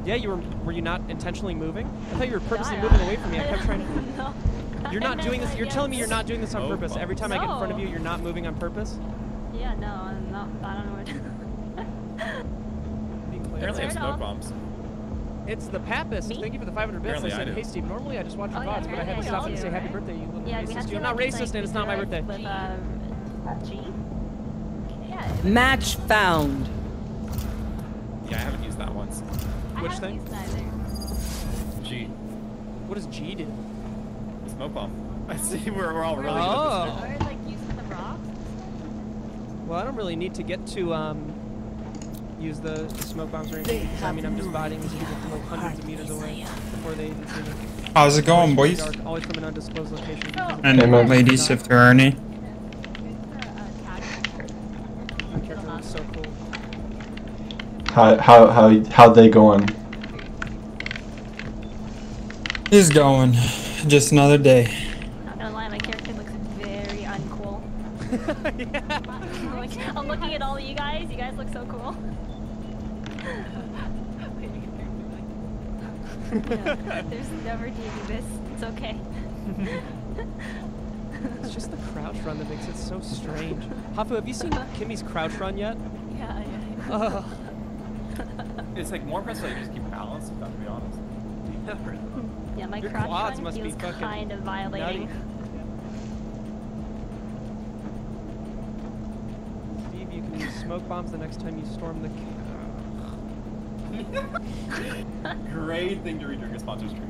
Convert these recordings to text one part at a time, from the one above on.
Yeah, you were you not intentionally moving? I thought you were purposely moving away from me. I kept trying to... No. You're not doing this. You're telling me you're not doing this on purpose. Every time I get in front of you, you're not moving on purpose? Yeah, no, I'm not. I don't know what. Apparently I have smoke bombs. It's the Papist. Thank you for the 500 bits. Apparently I said, I do. hey Steve, normally I just watch your VODs, but I had to stop and say happy birthday, you little racist. You're not racist and it's not my birthday. With, G? Yeah. Match found. Yeah, I haven't used that once. Which thing? G. What does G do? Smoke bomb. I see we're all really good Or like using the rocks? Well, I don't really need to get to use the smoke bombs or anything. I mean, I'm just botting these people from like hundreds of meters away before they even see me. How's it going, boys? Always from an undisclosed location. And ladies, if there are any. My character looks so cool. How'd they going? He's going. Just another day. Not gonna lie, my character looks very uncool. Yeah. I'm looking at all of you guys. You guys look so cool. Yeah, there's never doing this. It's okay. It's just the crouch run that makes it so strange. Hafu, have you seen Kimmy's crouch run yet? Yeah. It's like more impressive that you just keep balance, if I'm to be honest. Yeah, my Your crouch quads run must be feels fucking kind of violating. nutty. Steve, you can use smoke bombs the next time you storm the... Great thing to read during a sponsor stream.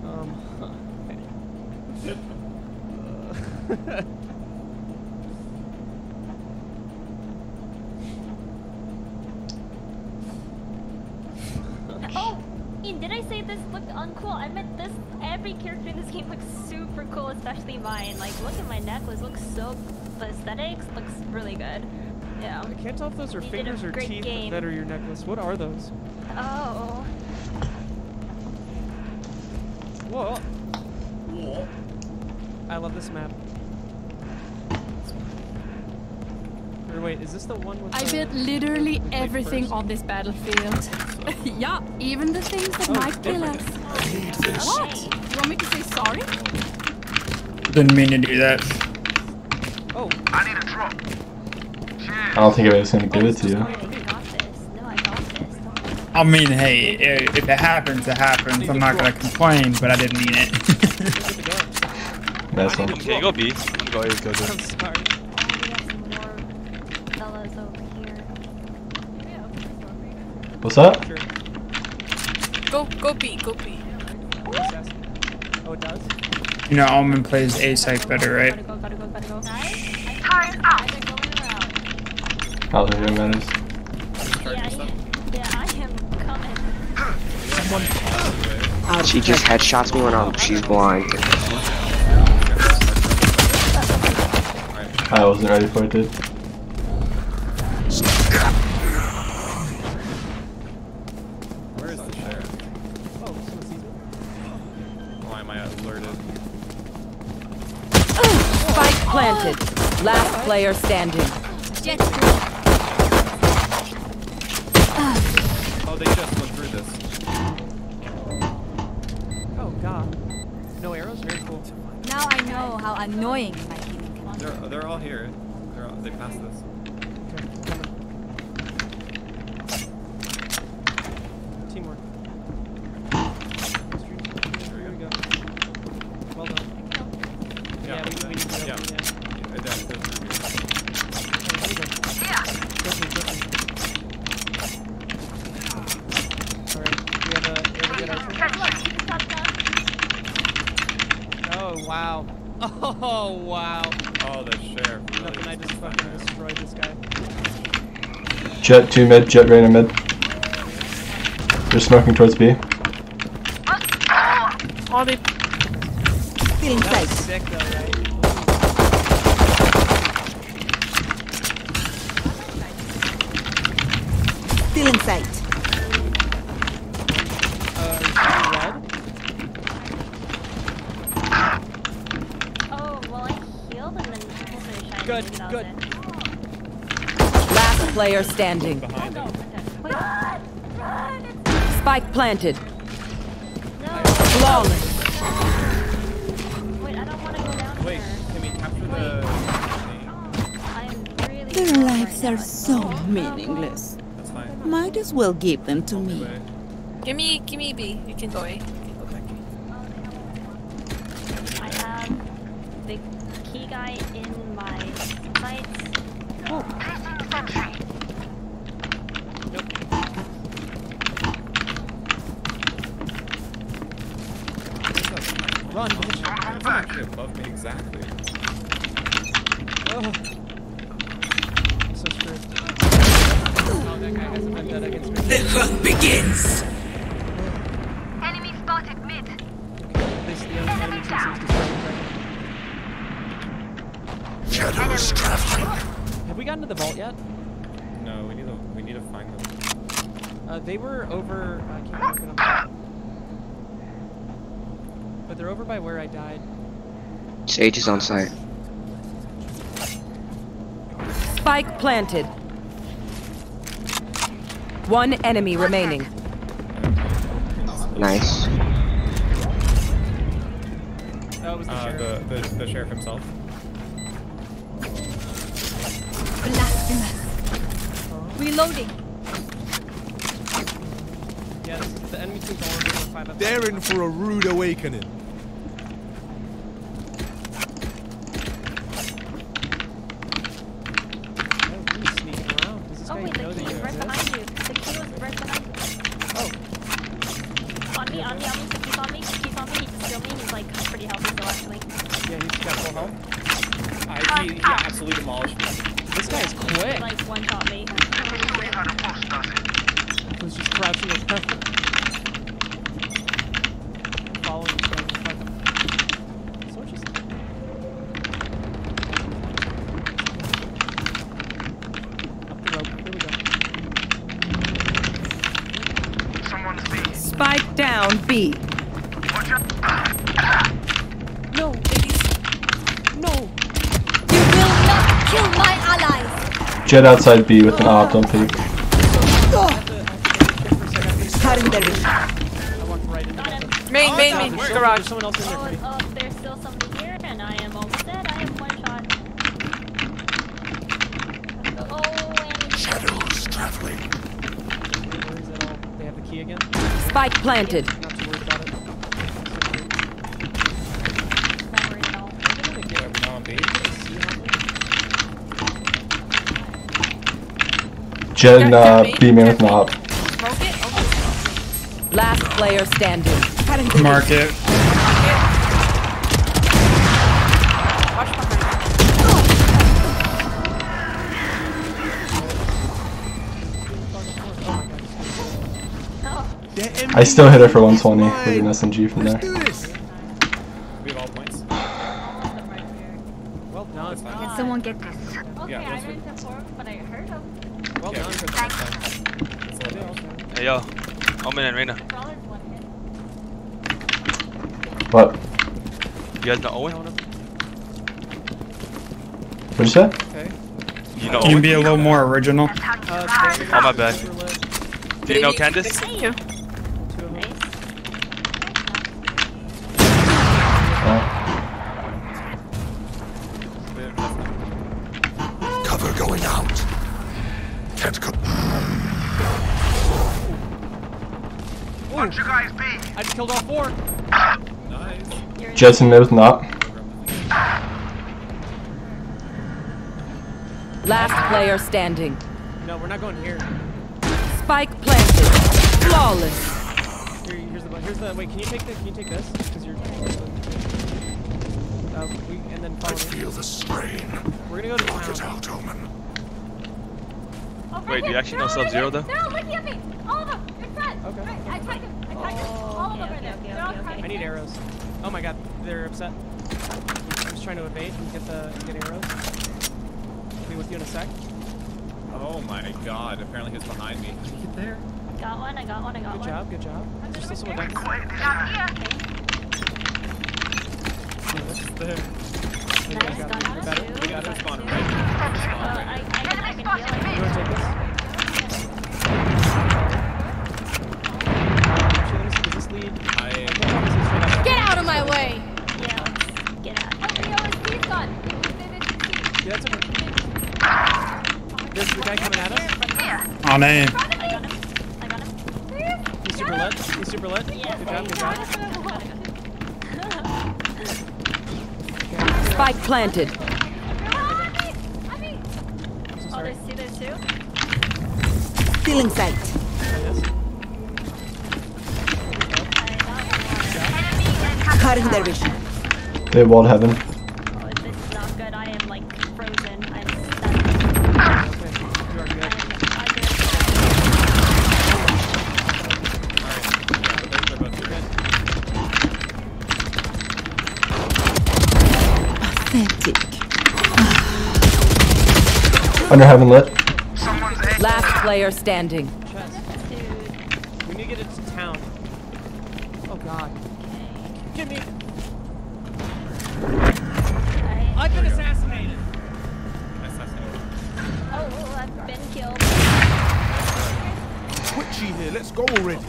Oh, Ian, did I say this looked uncool? I meant this. Every character in this game looks super cool, especially mine. Like, look at my necklace. Looks so. The aesthetics looks really good. Yeah. I can't tell if those are fingers or teeth that are your necklace. What are those? Oh. Whoa. I love this map. Or wait, is this the one with I the... built literally everything on this battlefield. Yeah, even the things that might kill us. What? You want me to say sorry? Didn't mean to do that. Oh. I need a drop. I don't think anybody's gonna give it to you. I mean, hey, if it happens, it happens. I'm not gonna complain, but I didn't mean it. Nice one. Okay, go B. Go A, go I'm B. sorry. What's up? Go B, go B. Oh, it does? You know, Almond plays A site better, right? Gotta go. I don't think it matters. Yeah, I am coming. She just headshots me when she's blind. I wasn't ready for it, dude. Where is the sheriff? Oh, someone sees me? Why am I alerted? Spike planted. Last player standing. Oh, they just went through this. Oh, God. No arrows? Very cool. Now I know how annoying my healing can be. They're all here. They passed this. Teamwork. Here we go. Well done. Yeah, we need to go. Yeah. Oh, wow. Oh, wow. Oh, the sheriff. Really Nothing, I just fucking destroyed this guy. Jet 2 mid, Jet right in mid. They're smoking towards B. Are they feeling That was safe? sick though, right? Still in sight. Red? Oh, well, I healed and then Good. Last player standing. Spike planted. No. Flawless. Wait, I don't want to go down Wait, here. can we capture the... I'm really Their low lives right are now. so meaningless. That's fine. Might as well give them to me. Wait. Give me B. You can go A. You can go back A. I have the key guy in my sights. Run, bitch. It's actually above me exactly. Oh. I'm so screwed. Oh, that guy has a vendetta against me. The hunt begins! Enemy spotted mid. This the other enemy team seems to be Shadows traveling. Have we gotten to the vault yet? No, we need to find them. They were over. I can't remember them. But they're over by where I died. Sage is on site. Spike planted. One enemy remaining. Nice. That was the sheriff. The sheriff himself. Blasphemous. Reloading. Yeah, the enemy team's all over 5 up. They're in for a rude awakening. He's sneaking around. Does this Oh guy wait, know the that key you is right exist? behind you. The key was right behind you. Oh, On me. He's on me. He just killed me. He's like pretty healthy still actually. yeah, he's got full health. He absolutely demolished me. This guy is quick. Like one shot me. He's just crouching around. Following this guy. So just. Up the rope. Here we go. Spike down B. No! No! You will not kill my allies. Jet outside B with an op, don't peek. I walked right into Got him. Main. There's Garage. someone else in there. Cody. There's still somebody here, and I am almost dead. I have one shot. And Shadows traveling. Where is it all? They have the key again? Spike planted. Not too worried about it. not worried at all. Yeah, we're now on B. Jet and B man with an op. Smoke it. Oh, Last player standing. Mark it. watch behind. I still hit her for 120 with an SMG from there. Let's do this. We have all points. Well done. Can someone get this? Okay, Yeah, I that's didn't perform, but I heard him. Well Yeah, done. we took that time. It's a little bit. Hey yo, Omen and Reyna. Brawler's one hit. What? You guys know Owen? What'd you say? Okay. You know Can you Owen? be a little more original? Oh my bad. Do you know Candace? Thank you. Nice. Cover going out. Tentacle. Bunch of guys B. I just killed all 4. Nice. Jet's in mid with an op. Last player standing. No, we're not going here. Spike planted. Flawless. Here's the. Wait, can you take this? Because you're. And then follow me. Feel the strain. We're gonna go to Lock it town. out, Omen. Wait, do you actually know Sub-Zero though? They're all looking at me. All of them. It's dead. Okay. Right, I tagged him. All of them are there. They're all I need arrows. Oh my god, they're upset. I'm just trying to evade and get arrows. I'll be with you in a sec. Oh my god, apparently he was behind me. Did he get there? Got one. I got one. Good job, good job. There's still someone down. What's there? We Nice, got got it. one, We got it. two. We got to spawn Two. right. I can heal it. You wanna take this? On A. He's super lit. He's super lit. Good job, good job. Spike planted. Oh, they see this too? Still in sight. Cutting their vision. They walled heaven. Oh, this is not good. I am like frozen. I'm stuck. You are good. Pathetic. Under heaven lit. Last player standing. We need to get it to town. Oh god. Give me. I've been assassinated. Oh, I've been killed. Twitchy here, let's go already.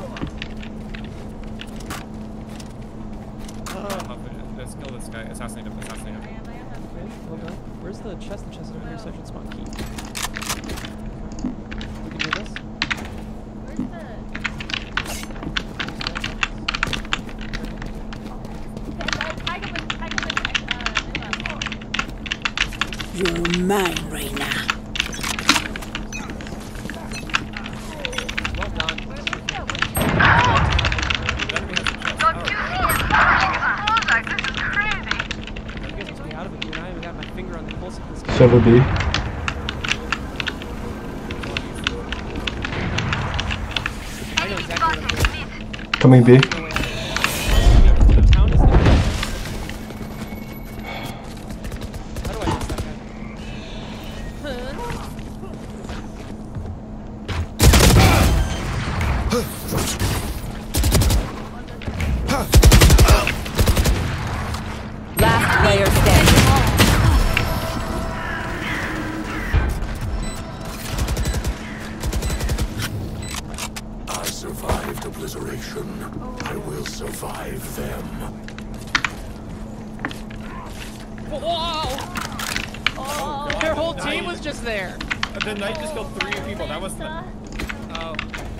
Let's kill this guy. Assassinate him. Assassinate him. Okay, hold on. Where's the chest? The chest is over here, so I should spawn key. We can do this. Where's the... You're mine, Reina. Well done. Silver B. Coming B. Last player standing. I survived obliteration. I will survive them. Whoa! Oh, their whole team was just there. The knight just killed 3 people. That was the... Oh.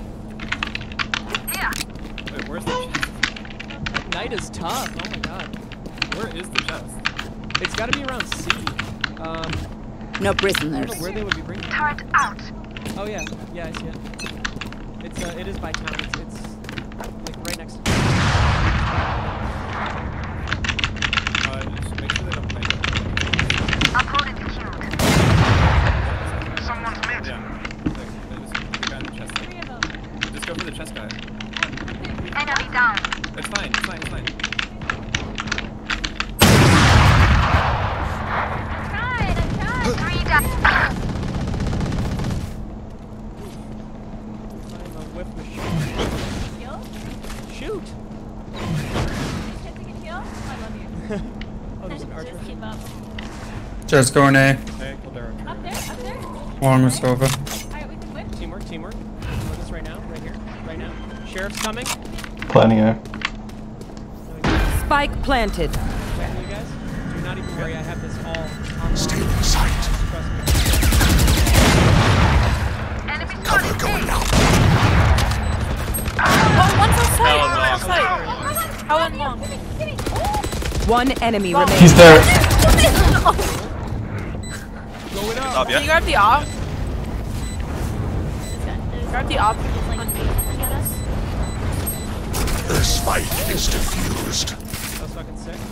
Wait, where's the chest? Knight is tough. Oh my god. Where is the chest? It's got to be around C. No I prisoners. don't know where they would be bringing. Turret out. Oh yeah, yeah, I see it. It's it is by town. It's like right next to. Just make sure they don't play. Opponent killed. Someone's mid. Yeah. The guy in the chest. Just go for the chest guy. Enemy down. It's fine. It's fine. It's fine. I tried. 3 down. I'm a whip machine. Shoot! Oh, there's an archer. Just keep up. Just going A. Okay, kill Darren. Up there. Long with Sova. Alright, we can whip. Teamwork, teamwork. Do this right now, right here, right now. Sheriff's coming. Planning A. Spike planted. Wait, you guys, do not even worry. I have this all on. Stay in sight. Trust me. Cover going out. One's outside. How and long? One enemy remains. He's there. Going up. Stop, Can you yeah? grab the op? Grab the op. The spike is diffused. That was fucking sick.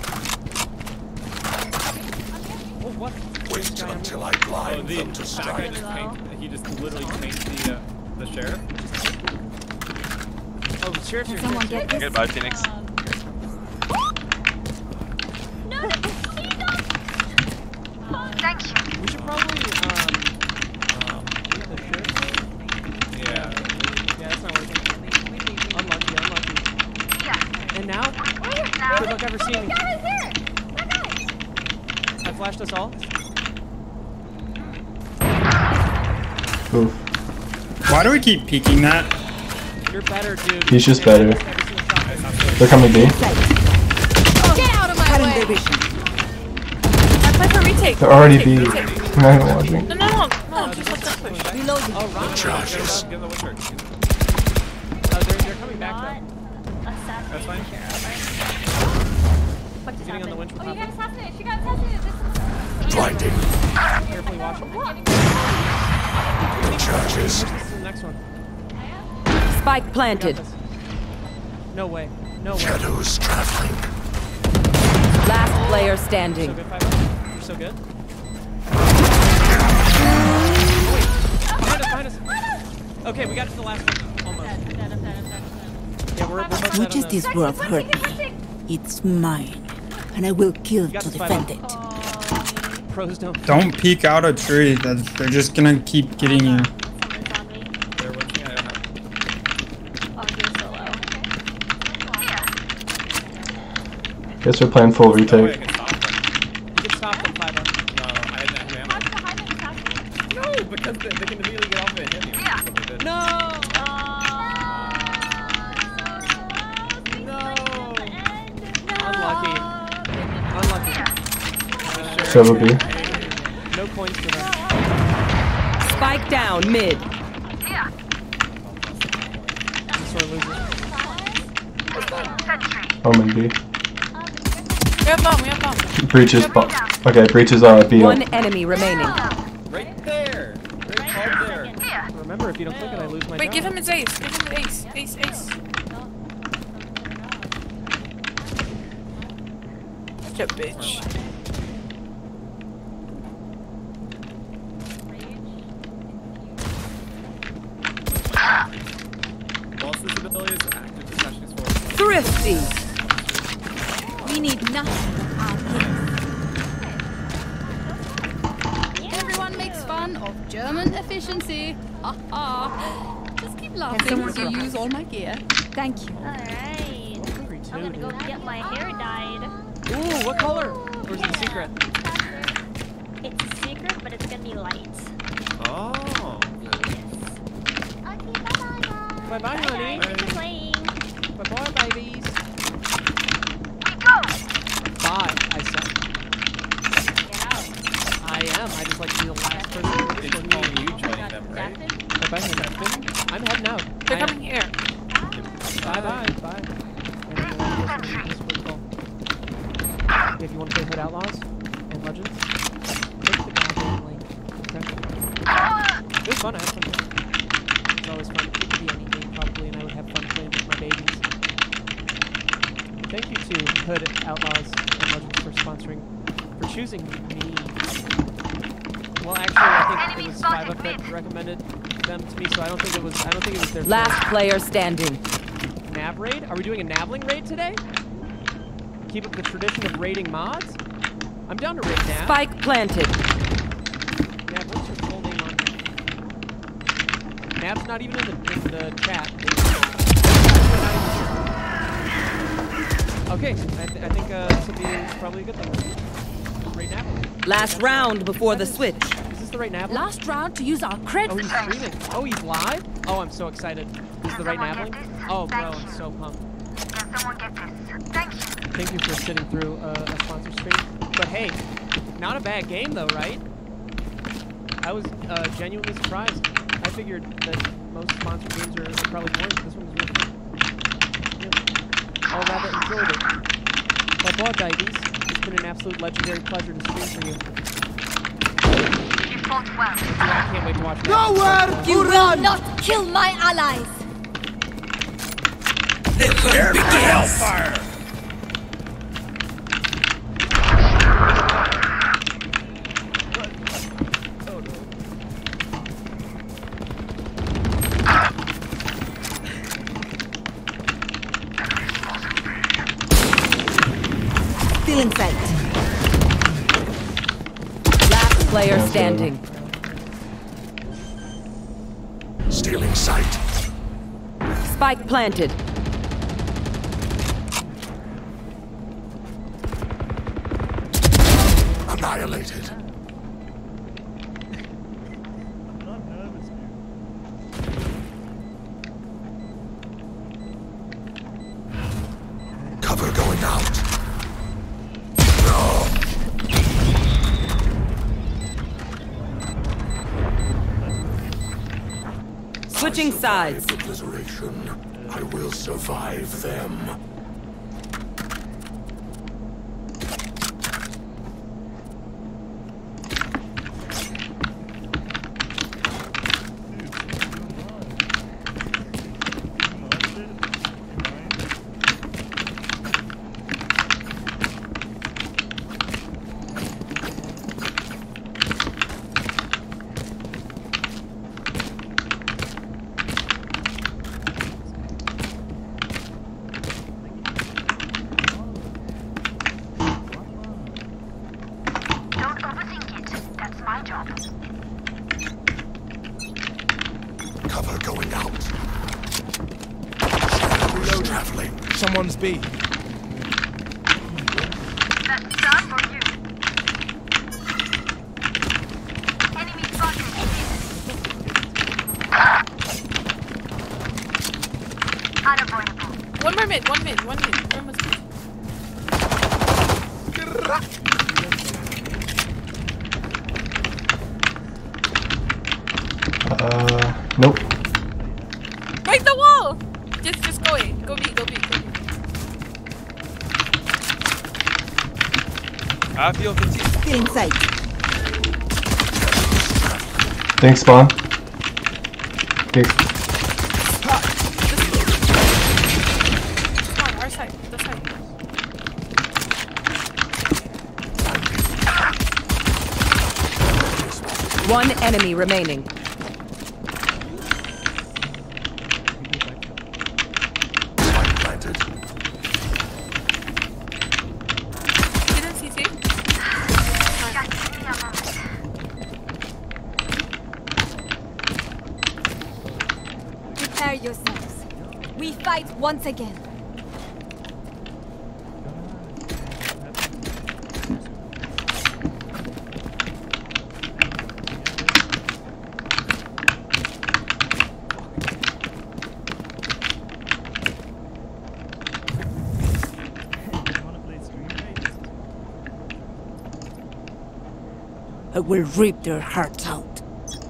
Oh, what? Wait until I blind them to That guy strike. just tanked. He just literally tanked the sheriff. Oh, sheriff, you're Someone here. get this. Goodbye, Phoenix. Thank you. We should probably the sheriff. Yeah. Yeah, that's not working. Unlucky, unlucky. Yeah. And now, Now. good luck ever seeing me. I flashed us all. Oof. Why do we keep peeking that? You're better, dude. He's just better. They're coming B. Get out of my way! I play for retake. They're already B. Retake. I'm not even watching. No. Reloading. Oh, Ron. Charges. Give them the wizard. They're coming back though. That's fine. What just Getting on the happened? winch Oh, you pop. got assassinated. She got assassinated. Blinding. Carefully watch them. Charges. This is the next one. Spike planted. No way. No way. Shadows traveling. Last player So standing. good, 5 You're so good. Behind us. Okay, we got to the last one. Almost. Yeah, we're both Much as this world hurt me, it's mine, and I will kill to defend it. Pros don't. Don't peek out a tree. They're just gonna keep getting you. They're working at it. Guess we're playing full retake. You can stop them, 5 No, I didn't have ammo. No, because they can immediately get off it and hit me. That's what they did. No! Unlucky. So will be. No points for them. Spike down mid. Sort of loses. Omen B. We have bomb. Breach is okay, breach is B. One enemy remaining. Right there. Right there. Remember, if you don't click it, I lose my Wait, job. give him his ace. Give him the ace. Ace. Such a bitch. Whilst this ability is active, this actually is for Thrifty. We need nothing Everyone makes fun of German efficiency. Ha ha. Just keep laughing as you use all my gear. Thank you. Alright. I'm gonna go get my hair dyed. Ooh, what color? Or is it a secret? It's a secret, but it's gonna be light. Oh. Bye bye, honey. Thanks for playing. Bye bye, babies. Bye, I said. I am. I just like to be the last person. It's calling you joining them, right? Bye bye, Captain. I'm heading out. They're coming here. Bye bye. Bye. If you want to play Hood Outlaws and Legends, click the goddamn link. Okay? It was fun. I had fun playing. It's always fun. It could be any game probably, and I would have fun playing with my babies. Thank you to Hood Outlaws and Legends for sponsoring, for choosing me. Well, actually, I think it was 5 Up that recommended them to me, so I don't think it was their Last choice. player standing. Nav raid? Are we doing a Navling raid today? Keep up the tradition of raiding mods? I'm down to raid Nav. Spike planted. Nav, what's your full name on? Nav's not even in the chat. Okay, I think this will be probably a good thing. Raid Nav. Last round before the switch. Is this the right Nav? Last round to use our cred. Oh, he's streaming. Oh, he's live? Oh, I'm so excited. Is the right Navling? Oh, bro, I'm so pumped. Thank you for sitting through a sponsor stream. But hey, not a bad game though, right? I was genuinely surprised. I figured that most sponsored games are probably boring, but this one was really fun. Yeah. I'll rather enjoyed it. Bye bye, babies. It's been an absolute legendary pleasure to stream for you. You fought well. Yeah, I can't wait to watch that. Nowhere You will not kill my allies. Here begins. Hellfire. Still in sight. Last player standing. Stealing sight. Spike planted. Annihilated. Cover going out. Switching sides. Obliteration. I will survive them. Cover going out. Traveling. Someone's B. That's done for you. Enemy spotted. Unavoidable. One more mid. One mid. One mid. Almost mid. Nope. Break the wall! Just go in. Go B, go B, go B. I have the open team. Still in sight. Thanks, spawn. Okay. Come on, our side. The side. One enemy remaining. Prepare yourselves. We fight once again. I will rip their hearts out.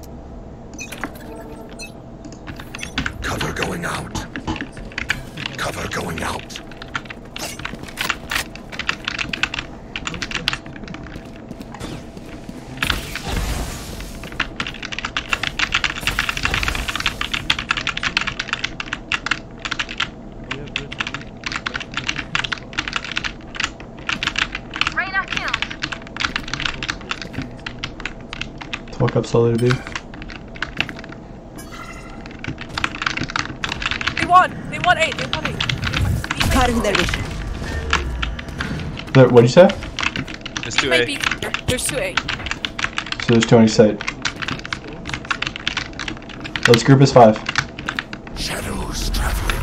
Cover going out. Cover going out. Reyna killed. Walk up slowly to B. They won A, they won A. Cutting their vision. What'd you say? There's 2A. Might be, there's 2A. So there's 2 on each side. Let's group as 5. Shadows traveling.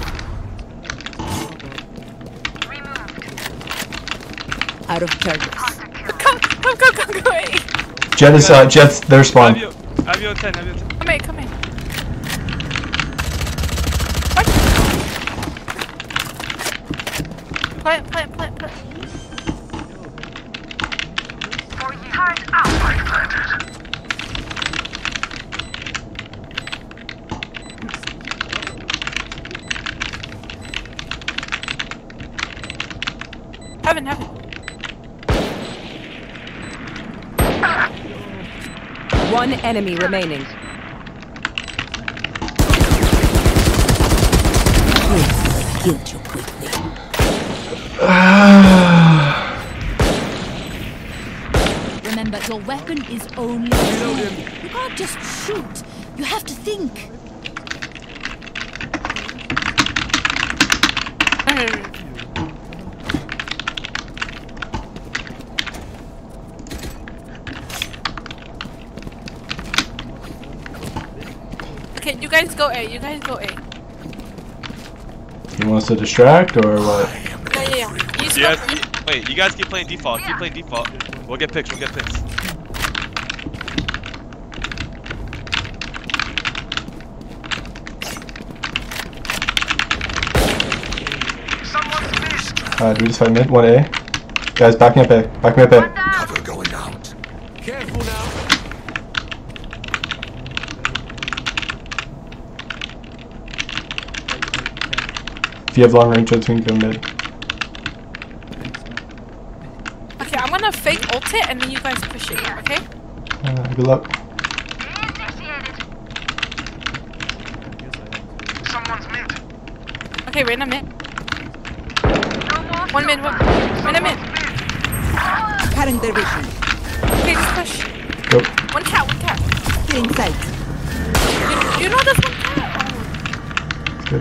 Out of charges. Come A. Jet is Jet's their spawn. Have you on 10, have you on 10. Come in, come in. Plant. For you. Turret out. Heaven. One enemy remaining. Killed you quickly. Remember, your weapon is only a tool. You can't just shoot. You have to think. Okay, you guys go A. You want us to distract or what? Yeah. Wait, you guys keep playing default. Keep playing default. We'll get picks. Do we just fight mid? 1A? Guys, back me up A. Cover going out. Careful now. If you have long range ults, we can go mid. Okay, I'm gonna fake ult it and then you guys push it, okay? Good luck. Someone's mid. Okay, Reyna mid. One mid, Reyna mid. Cutting their vision. Okay, just push. Go. One cat. Feeling sight. You know this one cat. Good.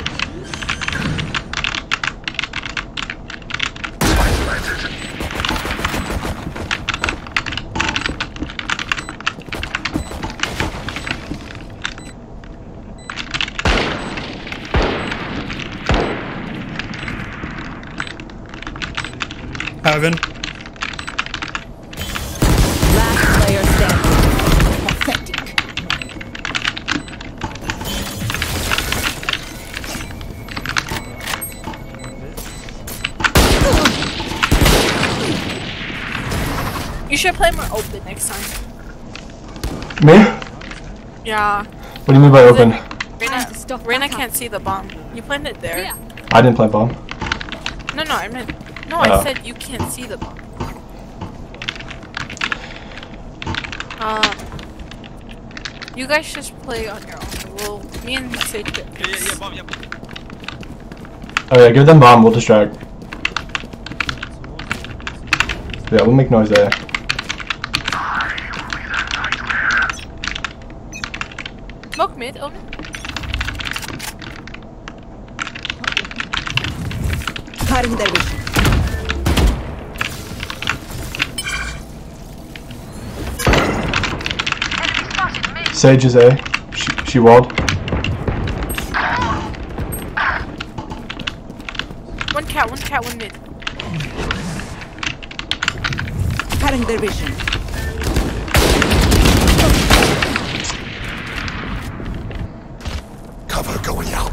Heaven. Last player standing. Pathetic. You should play more open next time. Me? Yeah. What do you mean by open? Reyna can't see the bomb. You planted it there. Yeah. I didn't plant bomb. No, I meant. No, Oh. I said you can't see the bomb. You guys just play on your own. Well, me and Sage get picks. Bomb, Oh yeah, give them bomb, we'll distract. Yeah, we'll make noise there. Smoke mid, open. Cutting their vision. Sage is A. She walled. One cat, one mid. Cutting their vision. Cover going out.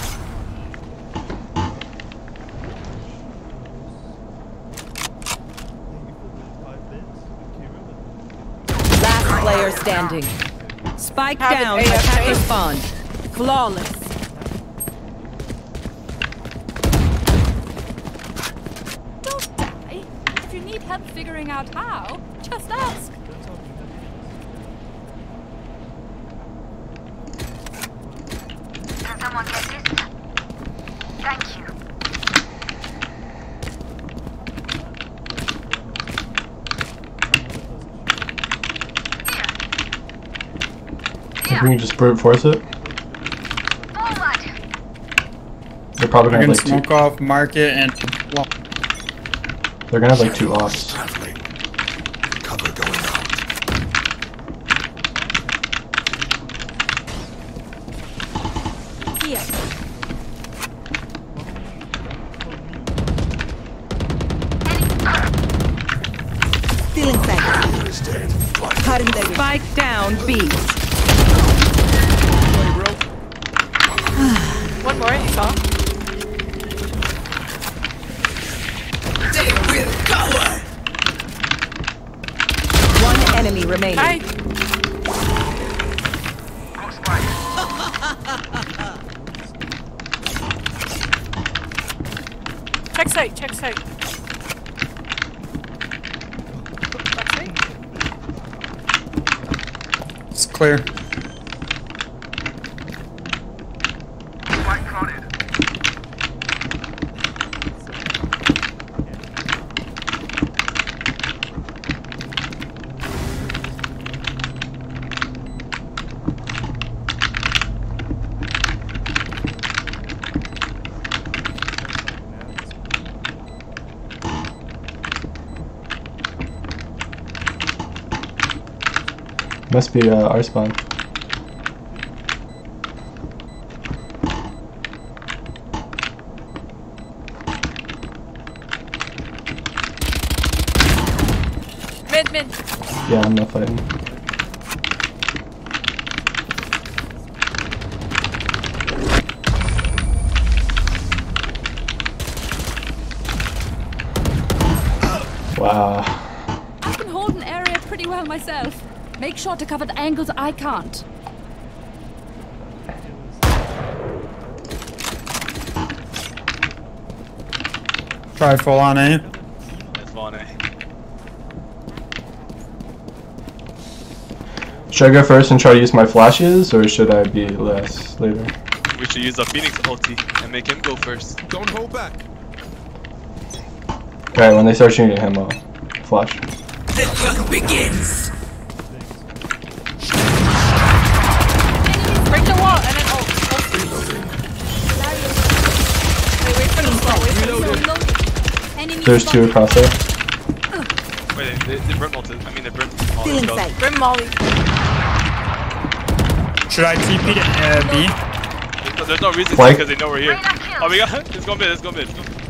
Last player standing. Spike down. Attacker spawn. Flawless. Don't die. If you need help figuring out how, just ask. Can someone get this? Thank you. I think we can just brute force it. Forward. They're probably I gonna can have like smoke off market and. they're gonna have like 2 offs. Cover going out. Here. Feeling sight. Cutting their vision. Spike down. B. One more, you saw. They will cover. One enemy remaining. Hi. Check site. It's clear. Quite crowded. Must be our spawn. Mid. Yeah, I'm not fighting. Wow. I can hold an area pretty well myself. Make sure to cover the angles I can't. Probably full on A. It's full on A. Should I go first and try to use my flashes, or should I be last later? We should use the Phoenix ulti and make him go first. Don't hold back. Okay, when they start shooting at him, I'll flash. The hunt begins. Break the wall and then ult. Wait for them slow. Wait for them slow. There's two across there. Wait, they Brim ulted. I mean, they Brim. Oh, Still let's go. inside. Brim Molly. Should I TP to B? There's no reason Like- because they know we're here. Oh, we got. Let's go mid. Let's go mid.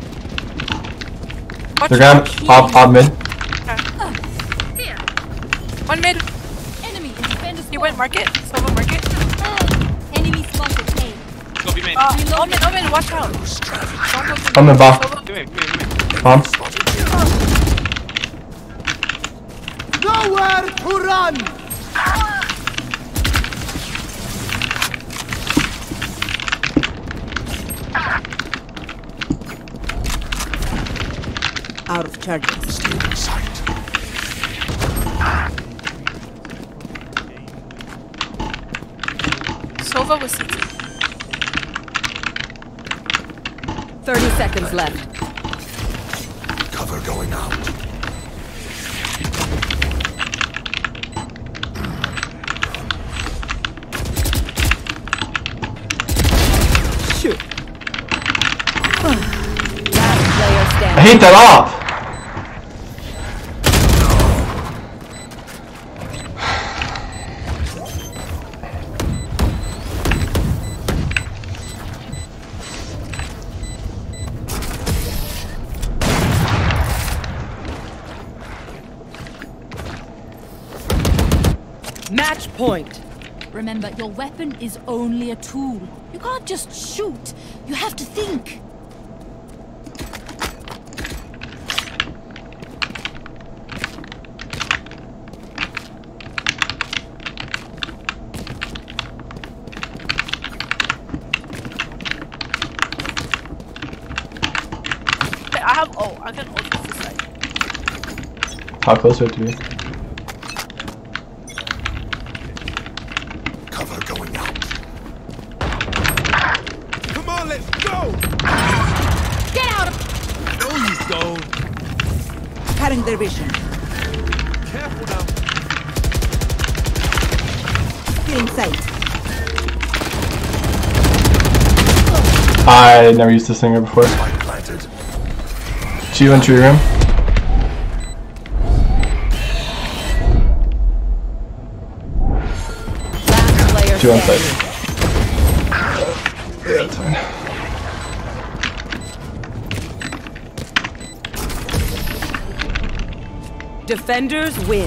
They're gonna op mid. One mid. Enemy in defender's He went market. Sova market. Enemy spotted A. Let's go be main. Omen, watch out. I'm in bomb. Come in, come in, come in. Bomb. Nowhere to run! Out of charges. Stay in sight. Sova was CT. 30 seconds left. Cover going out. Shoot. Last player I standing. hate that op! Match point. Remember, your weapon is only a tool. You can't just shoot. You have to think. I have ult. I can ult this side. How close do we have to be? Cover going out. Come on, let's go! Get out of No, you don't. Cutting their vision. Careful now. Still in sight. I never used this singer before. Spike planted. 2 in tree room. Last player 2 on standing. site. Yeah, that's fine. Defenders win.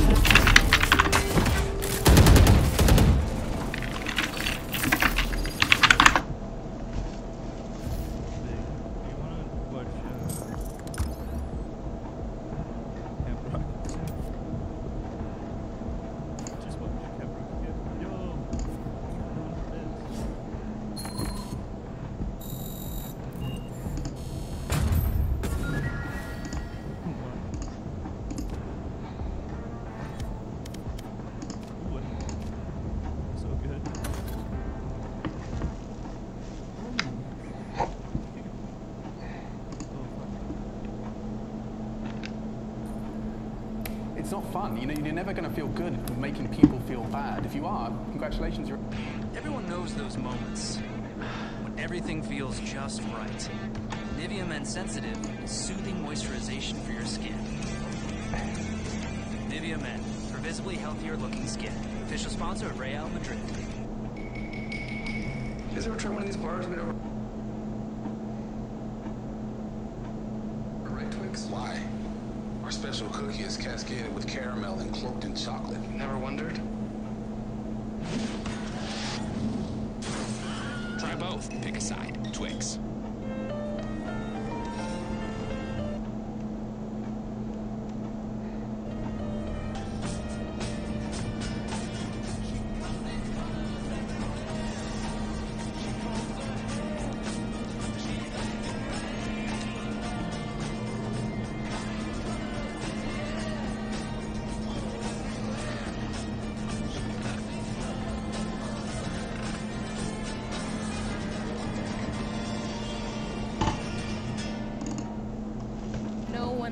It's not fun. You know, you're never going to feel good making people feel bad. If you are, congratulations. Everyone knows those moments when everything feels just right. Nivea Men Sensitive is soothing moisturization for your skin. Nivea Men, for visibly healthier looking skin. Official sponsor of Real Madrid. You guys ever try one of these bars made over? Right, Twix? Why? Our special cookie is cascaded with caramel and cloaked in chocolate. Never wondered? Try both. Pick a side. Twix.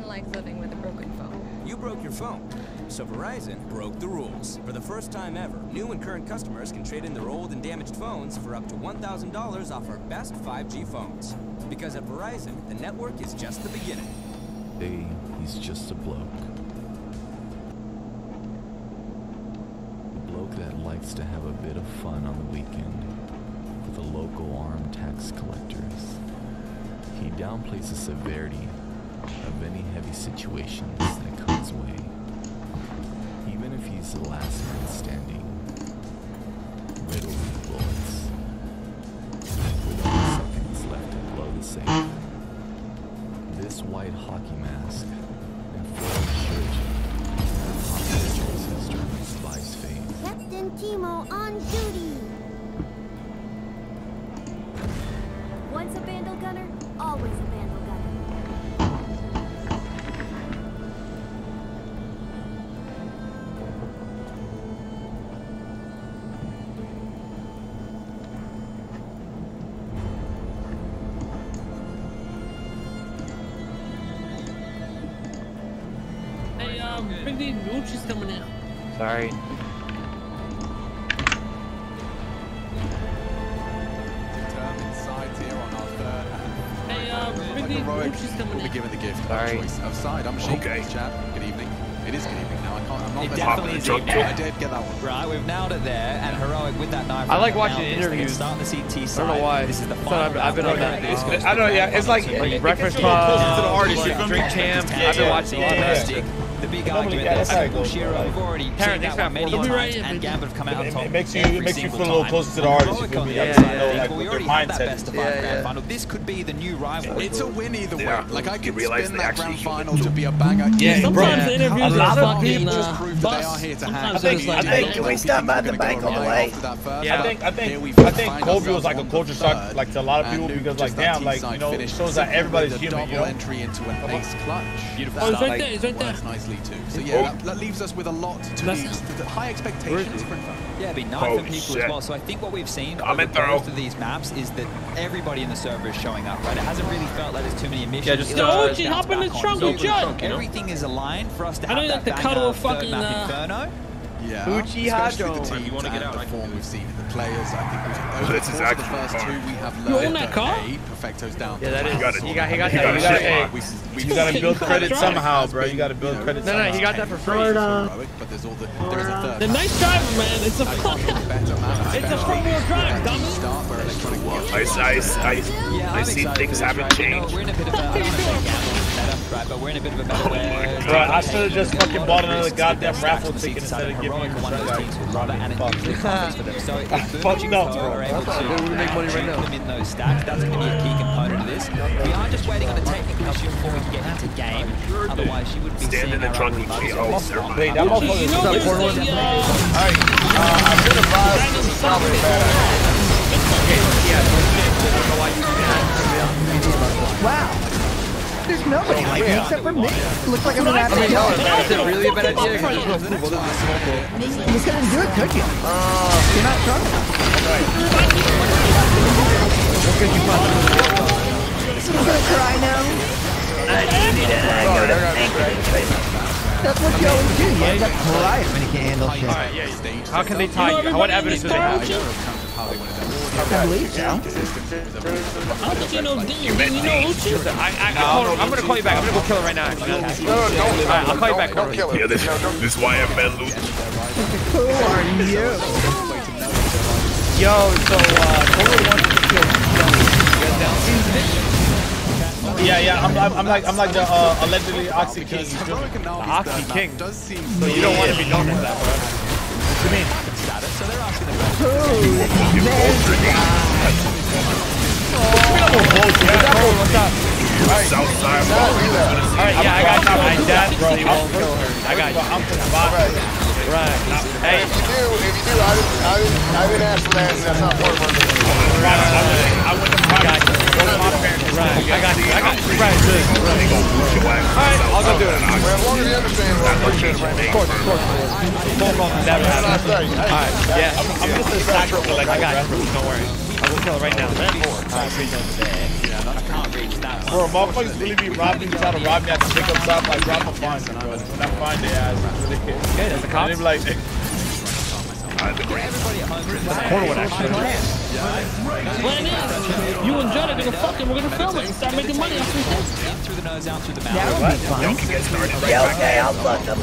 Nothing like living with a broken phone. You broke your phone, so Verizon broke the rules. For the first time ever, new and current customers can trade in their old and damaged phones for up to $1,000 off our best 5G phones. Because at Verizon, the network is just the beginning. Hey, he's just a bloke. A bloke that likes to have a bit of fun on the weekend with the local armed tax collectors. He downplays the severity of any heavy situations that come his way. Even if he's the last man standing, riddled with bullets, with only seconds left to blow the safe. This white hockey mask and floral shirt have popular choices during the spy's fate. Captain Timo on duty. Once a Vandal gunner, always a Vandal gunner. Hey, bring the Uchi's coming in. Sorry. We'll be given the gift of choice of side. I'm Sheik. Okay. Chap. Good evening. It is good evening now. I'm not It definitely is evening. I did get that one. Right, we've nailed it there, and Heroic with that knife. I like watching interviews. Start the CT side. I don't know why. This is the So final I've been on that. I don't know, yeah, it's like Breakfast closer to the artist, Club, you feel me? Drink Champ. I've been watching a lot of that. The big argument there, Bullshiro, we've already seen that one many times, and Gambit have come out on top. It makes you feel a little closer to the artist, you feel me? We already had that best of 5 grand final. This could be the new rival. It's a win either way. Like I could spin that grand final to be a banger. Yeah, sometimes the interviews a lot of people people just prove that they are here to hang. I think can we stop by the bank on the way? Yeah. I think Kobe was like a culture shock, like to a lot of people, because like damn, like you know, it shows that everybody's human. You know, entry into an ace clutch. Beautiful. Oh, it's right there. It's right there. Nicely too. So yeah, that leaves us with a lot to the high expectations for Inferno. Yeah, it'd be nice for people as well. So I think what we've seen over most of these maps is that everybody in the server is showing up, right? It hasn't really felt like there's too many missions. Yeah, just Uchi, hop in the trunk with Judd. Everything is aligned for us to have I don't that like the banger cuddle of third fucking map Inferno. Yeah, Uchi especially the Hado. teams and the form we've seen in the players. I think over This the is course of the actually first hard. two, we have You own learned that car? Perfecto's down. Yeah, that is. He got that. that. You gotta build credit somehow, bro. You gotta build credit. No, he got that for free. But there's all there is a third. The nice driver, man. It's a it's a front-wheel drive, dummy. I see things haven't changed. We're in a bit of a, I don't want to say gamble setup, right, but we're in a bit of a better way. Bro, I should have just fucking bought another goddamn raffle ticket instead of giving me one of those teams would rather, and it usually comes for them. So if fucked up, bro. are able to We make money right now. put them in those stacks, that's going to be a key component of this. We are just waiting on a technical issue before we can get into game. Otherwise, she would be Stand in the trunk and kill. Oh, Wait, that motherfucker is You know, up for there's one. the, Alright, I should have bought this probably Wow. There's nobody like me except for me. Looks like I'm gonna have to kill it. Is it really a bad idea? He's gonna do it, could you? You're not strong enough. He's gonna cry now. That's what you always do. You end up crying when you can't handle shit. Alright, yeah. How can they tie you? What evidence do they have? I believe so. I don't think you know Uchi. I'm gonna call you back. I'm gonna go kill it right now. Actually. Alright, I'll call you back. Don't kill it. Yeah, this is why I've been losing. Who are you? Yo, so Total wants to kill Yeah, I'm like the allegedly Oxy King. the Oxy King. So you don't want to be known as that, bro. What do you mean? So they're asking the Alright, yeah, I got you. I definitely won't kill her. I got you. I'm from the bottom. Right. Hey. If you do, I didn't ask for that. That's not part of I went to got you. Right. I got you. Right. Good. Alright, I'll go do it. As long as you understand what I'm doing right now. Of course. Never happened. Alright, yeah. I'm just a sacrifice. I got you. Don't worry. I'll go kill it right now. Alright, I can't reach that Bro, one. motherfuckers really be robbing, trying to rob me at the pickup shop, like drop a fine. When I find their ass, it's really good. Okay, that's the cops. And they be like, Everybody at home. That's a portal one, actually. You enjoyed it, nigga. Fuck it, we're gonna film it and start making money off this shit. In through the nose, out through the mouth. That would be fun. Y'all can get started. Yeah, okay, I'll fuck them.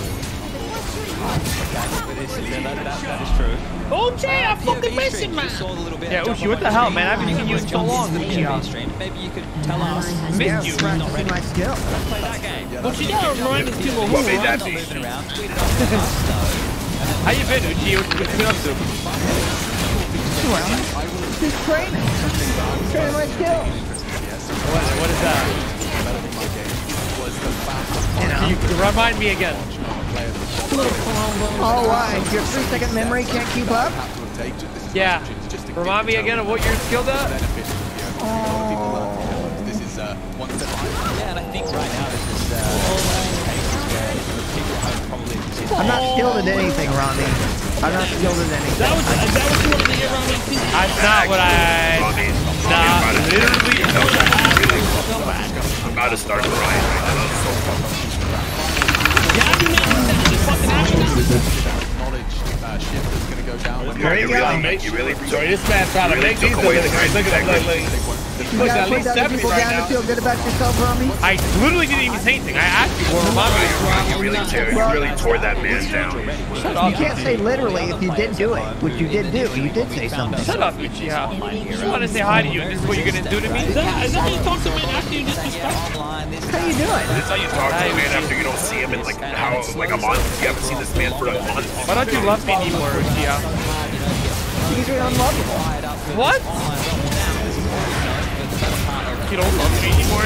That is true. OJ, I fucking miss it, man. Yeah, Uchi, what the hell, man? I haven't seen you in so long. Maybe you could tell us. Missed you. Practicing my skill. Let's play that game. What you doing, Ryan? This people who What made that runs. be? Moving around, tweet it on How you been, Uchi? What you been up to? Well, just training. Training my skill. What is that? You remind me again. Oh, why? Your 3-second memory can't keep up? Yeah. Remind me again of what you're skilled at? This is one step. Yeah, and I think right now this is people at home probably. I'm not skilled at anything, Rami. I'm not skilled at anything. Is that what you wanted to hear, Rami? That's not what I... Nah, literally... I'm about to start crying right now. I'm so fucking. You really? Sorry, this man's trying to make these away the guys. Look at that. You gotta put other people down to feel good about yourself, Rami. I literally didn't even say anything. I asked you for remind me. You really tore that man down. You can't say literally if you did do it, which you did do. You did say something. Shut up, Uchiha. I want to say hi to you, and this is what you're going to do to me? Is that how you talk to me after you disrespect? How you doing? This is how you talk to a man after you don't see him in like a month. You haven't seen this man for a month. Why don't you love me anymore, Uchiha? Because you're unlovable. What? You don't love me anymore?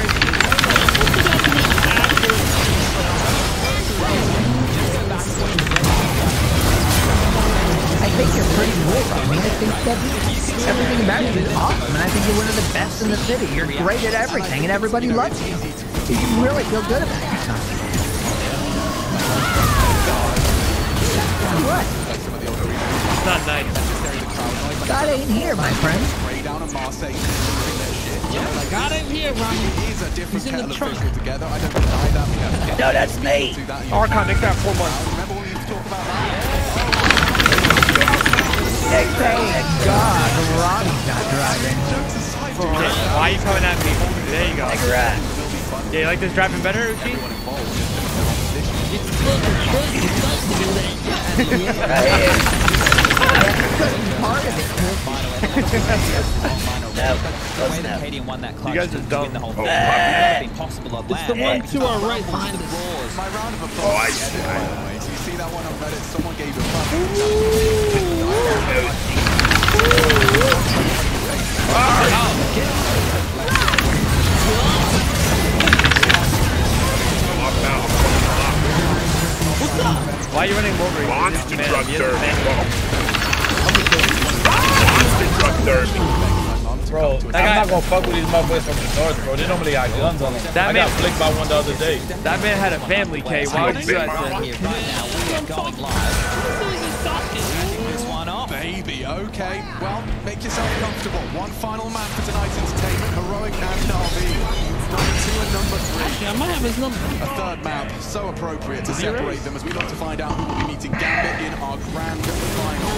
I think you're pretty cool, Rami. I think that everything about you is awesome, and I think you're one of the best in the city. You're great at everything, and everybody loves you. You can really feel good about yourself. What? It's not nice. God ain't here, my friend. God ain't here, Rami. He's in the trunk. No, that's me. Archon, next time 4 months. Thank God, Rami's not driving. Why are you coming at me? There you go. Take a ride. Yeah, you like this driving better, Uchi? Canadian won that clutch. You guys are dumb. The whole thing. It's the one to our right behind us. My round of applause. Oh, I see. You see that one on Reddit? Someone gave a Why are you running over? Monster truck derby. Monster truck derby. Bro, I'm not gonna fuck with these motherfuckers from the north, bro. They normally got guns on them. I got flicked by one the other day. That man had a family, K. Why would you do that? Baby, okay. Well, make yourself comfortable. One final map for tonight's entertainment. Heroic and Na'Vi. Number 2 and number 3. I might have his number. A third map, so appropriate to separate them as we look to find out who will be meeting Gambit in our grand finals.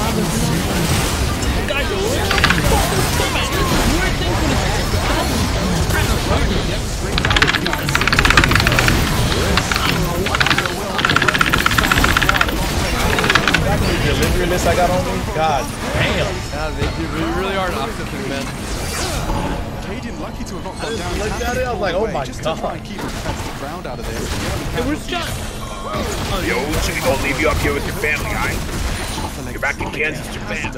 Delivery list I got on me? God damn. Yeah, they really are toxic, man. Cajun lucky to have not gone down. Look at it, I was like, oh my just God. to try and keep a competitive ground out of there. Hey, where's John? Yo, Uchi, we gonna leave you up here with your family, alright? You're back in Kansas, Japan.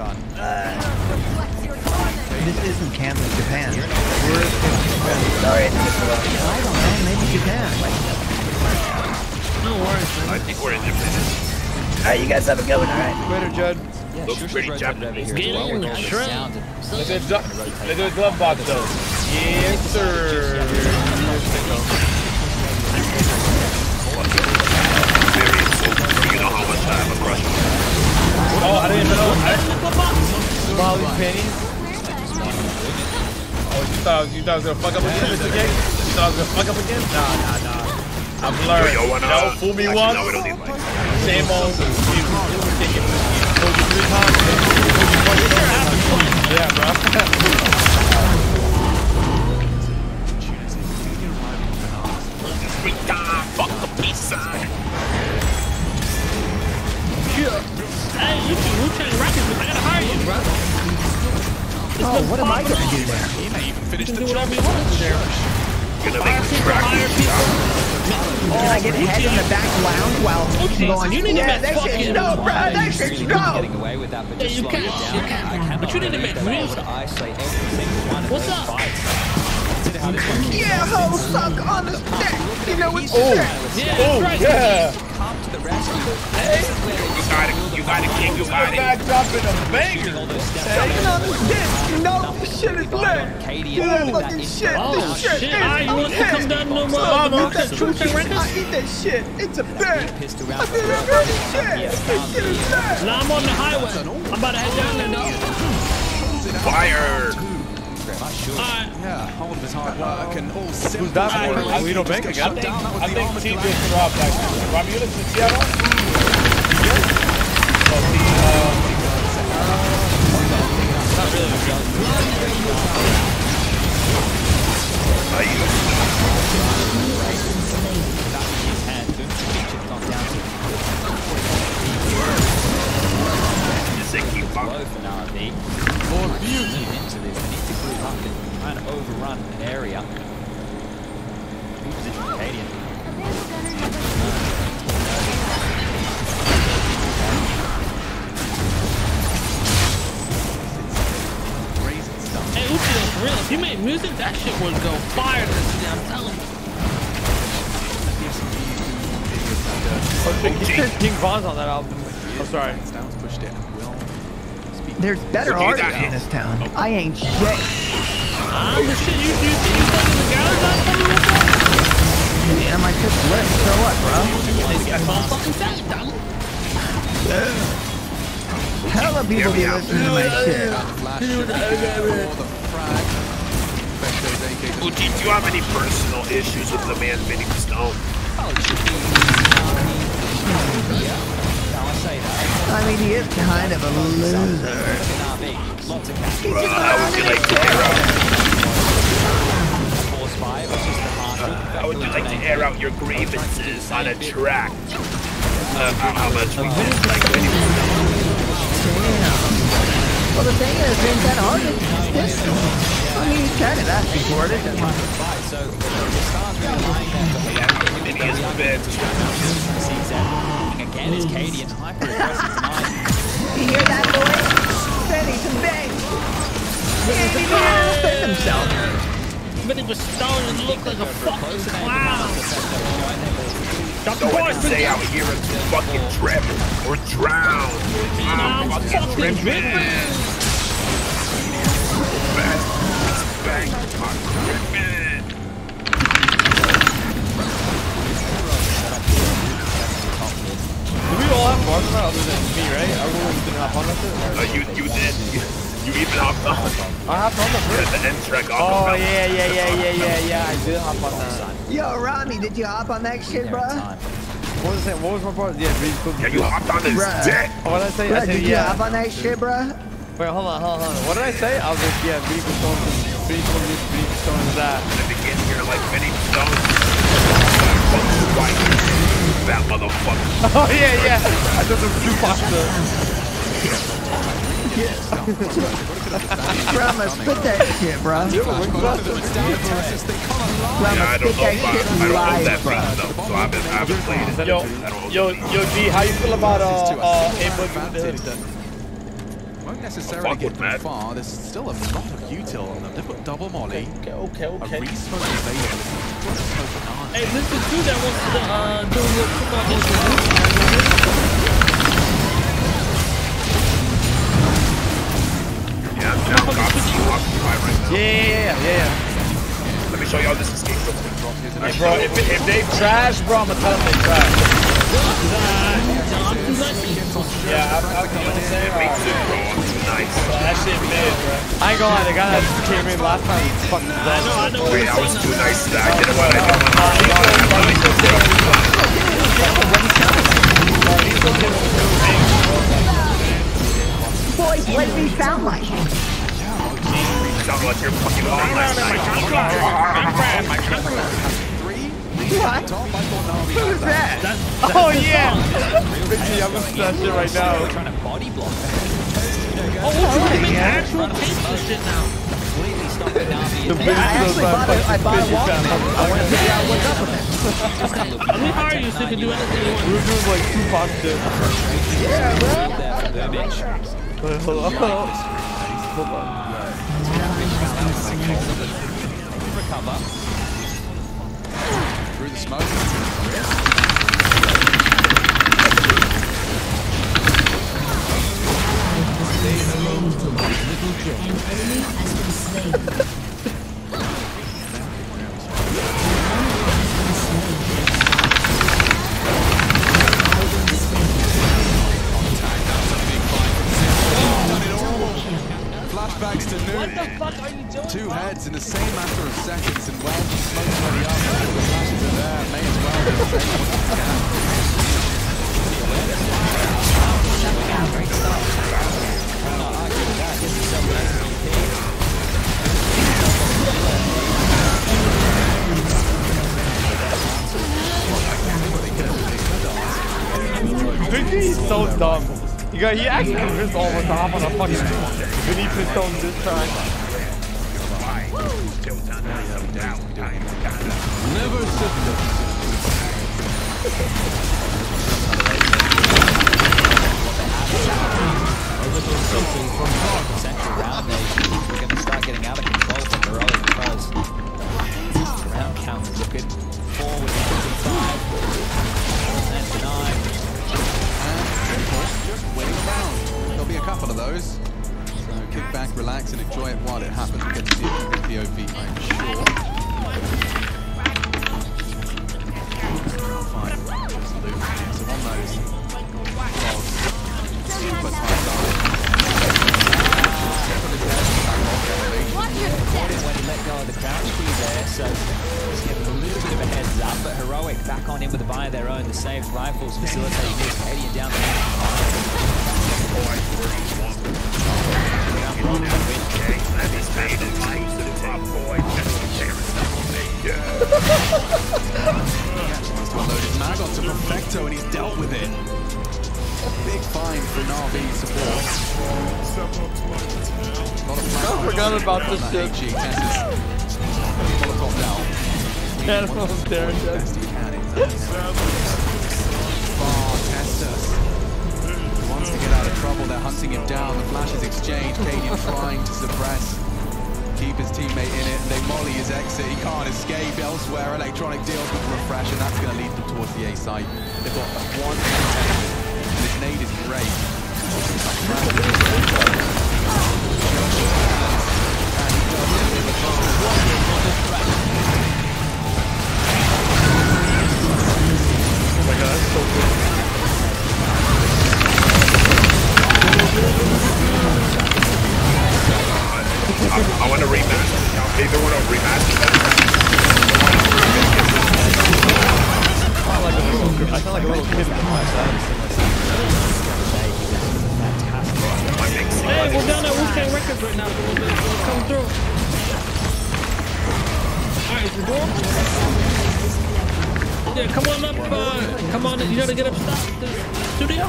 This isn't Kansas, Japan. Sorry, I don't know. Maybe Japan. No worries, man. I think we're in Japan. Alright, you guys have a good one, alright? Later, Judd. Looks pretty Japanese. Look at the glove box, though. Yes, sir. You know how much time I'm crushing. Oh, I didn't even know. Small these pennies. Oh, thought I was gonna fuck up again, Mr. Gang? You thought I was gonna fuck up again? Nah. I've learned. No, fool me once. Same old. You told you 3 times. Yeah, bro. Fuck the pizza. Hey, you can Wu-Tang Rockets, but I gotta hire you, bro. Oh, what am I gonna do there? He may even finish You the can do job. whatever you want there. Hire people, hire people. Can I get head in the back lounge while going, You need to make that fucking... shit's dope, bro, that shit's dope. Getting away with that, but Yeah, just you slow can. it down. You can. I cannot But you need to believe make that I music. would isolate every single one of What's those up? fights. Consider how this one keeps Yeah, ho, suck on the stick. You know what you said? Yeah, that's right. Yeah. come to the rescue. You got it, King. You got it. Back dropping a banger. Sucking on the stick. You know, this shit is lit. Do that fucking shit. Oh, This shit shit. is You want to come down no more? I eat that Wu-Tang cookie. I Records? eat that shit. It's a bit. I do that really shit. This shit is lit. Now I'm on the highway. I'm about to head down there, dog. Fire. Alright. Yeah, all of his hard work and all simple. Who's that for? Alito Bank again? I think T just Rob actually. Rob, you listen to Seattle? More beauty into this. They need to group up and try and overrun an area. Canadian. Hey, Uchi, for real, if you made music, that shit would go fire this year, I'm telling you. King Von's on that album. I'm sorry. There's better artists in this town. I ain't shit. The shit you taking the gals out from me? Yeah, my shit's lit. So what, bro? Fucking fast, dog. Hella people be listening to my shit. Uchi, do you have any personal issues with the man Vinny Stone? I mean, he is kind of a loser. How would you like to air out? How would you like to air out your grievances on a track? How much we dislike Vinny Stone? Well, the thing is, it ain't that hard to diss him. I mean, he's kind of asking for it, isn't he? Vinny is the best. Again, it's Katie and hyper aggressive tonight. You hear that, boy? Benny's a bang. He ain't even here to defend himself. Benny was starting to look like a fucking clown. Don't want to say out here and fucking trip or drown. I'm fucking tripping. Bang, I'm tripping. Do we all have bars on that other than me, right? Everyone didn't hop on that shit? You did. You even hopped on. I hopped on the first. The end track off. Oh, yeah. I did hop on that. Yo, Rami, did you hop on that shit, bro? What was it? What was my part? Yeah, really cool. Yeah, you hopped on his dick. Oh, what did I say? Bruh, I said, did you hop on that shit, bro? Wait, hold on. What did I say? I was like, yeah, Vinny Stone is that. At the beginning, you're like Vinny Stone. That motherfucker. Oh, yeah. I did some Tupac stuff. Brahma, spit that shit, bro. Yeah, I don't know that beat though, so I haven't played it. Yo, G, how you feel about A-Boogie with the hoodie? Won't necessarily get too far. There's still a lot of util on them. They've got double molly. Okay. A re-smoke available. Hey, listen to that wants to do a little football interview. Yeah, I'm down. Yeah. Let me show y'all this escape real quick. Hey, bro, if they trash, bro, I'm gonna tell them they trash. Yeah, I'm saying. It makes it, bro. I'm too nice. That shit mid, bro. I ain't gonna lie, the guy that came in last time was fucking dumb. Wait, I was too nice to that. I didn't want to Boys, what does he sound like? Sound like you're fucking on last night. What? Who's that? Oh yeah! Richie, I'm gonna that shit right now. Trying to body block. Oh, we're doing actual painful shit now. Completely stopping Navi. The I actually bought a Walkman. I want to figure out what's up with it. Let me hire you so you can do anything you want. We're doing like Tupac shit. Yeah, bro. Hold on. Recover. Through the smoke. Flashbacks to noon. What the fuck are you doing? Two heads in the same matter of seconds, and well, the smoke's already up. The flashes are there. May as well be ready once you can. He's so dumb. He actually convinced all of us to hop on a fucking beneath his own this time. Never sit Something from central round there. We're going to start getting out of control from Heroic because round count is looking forward to 5 and 9. Just waiting around. There'll be a couple of those. So kick back, relax, and enjoy it while it happens. We'll get to see it from the POV, I'm sure. Fine. Just loot. So on those logs, super tight When he let go of the crouch key there, so just giving a little bit of a heads up, but Heroic back on in with a buy of their own. The saved rifles facilitating this, heading down the loaded mag onto Perfecto, and he's dealt with it. Big find for Na'Vi support. I forgot about this shit. Cannon's there. Testus. He wants to get out of trouble. They're hunting him down. The flashes exchange. Cadian trying to suppress. Keep his teammate in it. They molly his exit. He can't escape elsewhere. Electronic deals with refresh, and that's going to lead them towards the A site. They've got one protection, and this nade is great. Oh my god, that's so good. I want to rematch. Either one of rematch. I sound like a little kid in the class. Hey, we're down at Wu-Tang Records right now. We'll come through. Alright, is the door? Yeah, come on up. Come on, you gotta get up to the studio.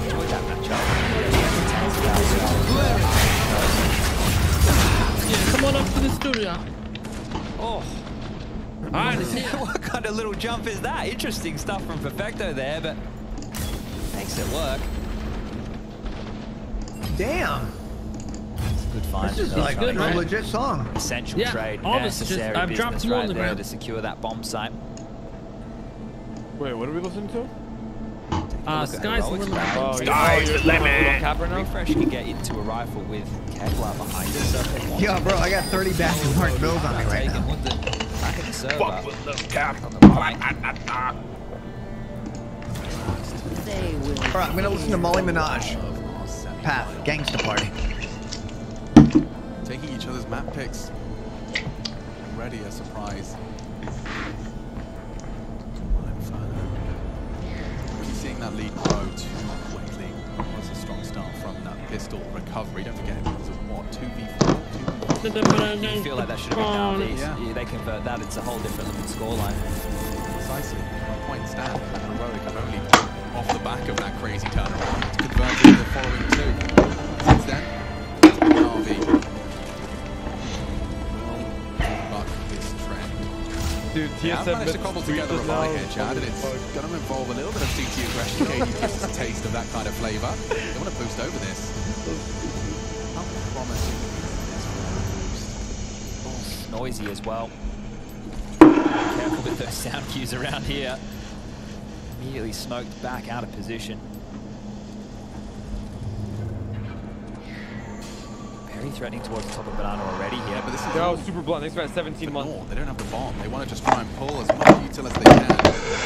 Yeah, come on up to the studio. Oh. Alright, it's here. What kind of little jump is that? Interesting stuff from Perfecto there, but makes it work. Damn. It's a good find. This is like a legit song. Essential trade. all this just, Necessary I've dropped business two on right the there ground. to secure that bomb site. Wait, what are we listening to? Sky's the limit. Sky's the limit. Refresh can get into a rifle with Kevlar behind it. So Yo, bro, I got 30 Bastion Mark bills on me right now. Back at the server. Fuck with the cap. Alright, I'm gonna listen to Molly Minaj. Path, Gangsta Party. taking each other's map picks. Already a surprise. We're seeing that lead grow too quickly. Was a strong start from that pistol recovery. Don't forget it was a what, 2v4? You feel like that should have been down. Yeah, they convert that. It's a whole different looking scoreline. Precisely. A point stand. Heroic have only off the back of that crazy turnaround converted the following two. Since then, Na'Vi buck this trend. Dude, I've managed to cobble together a buy here, Chad, and it's going to involve a little bit of CT aggression. KD gives us a taste of that kind of flavour. They want to boost over this. How promising is Noisy as well. Careful with those sound cues around here. Immediately smoked back out of position. Very threatening towards the top of Banana already here. But this is super blunt. Next about 17 months. No, they don't have the bomb. They want to just try and pull as much util as they can.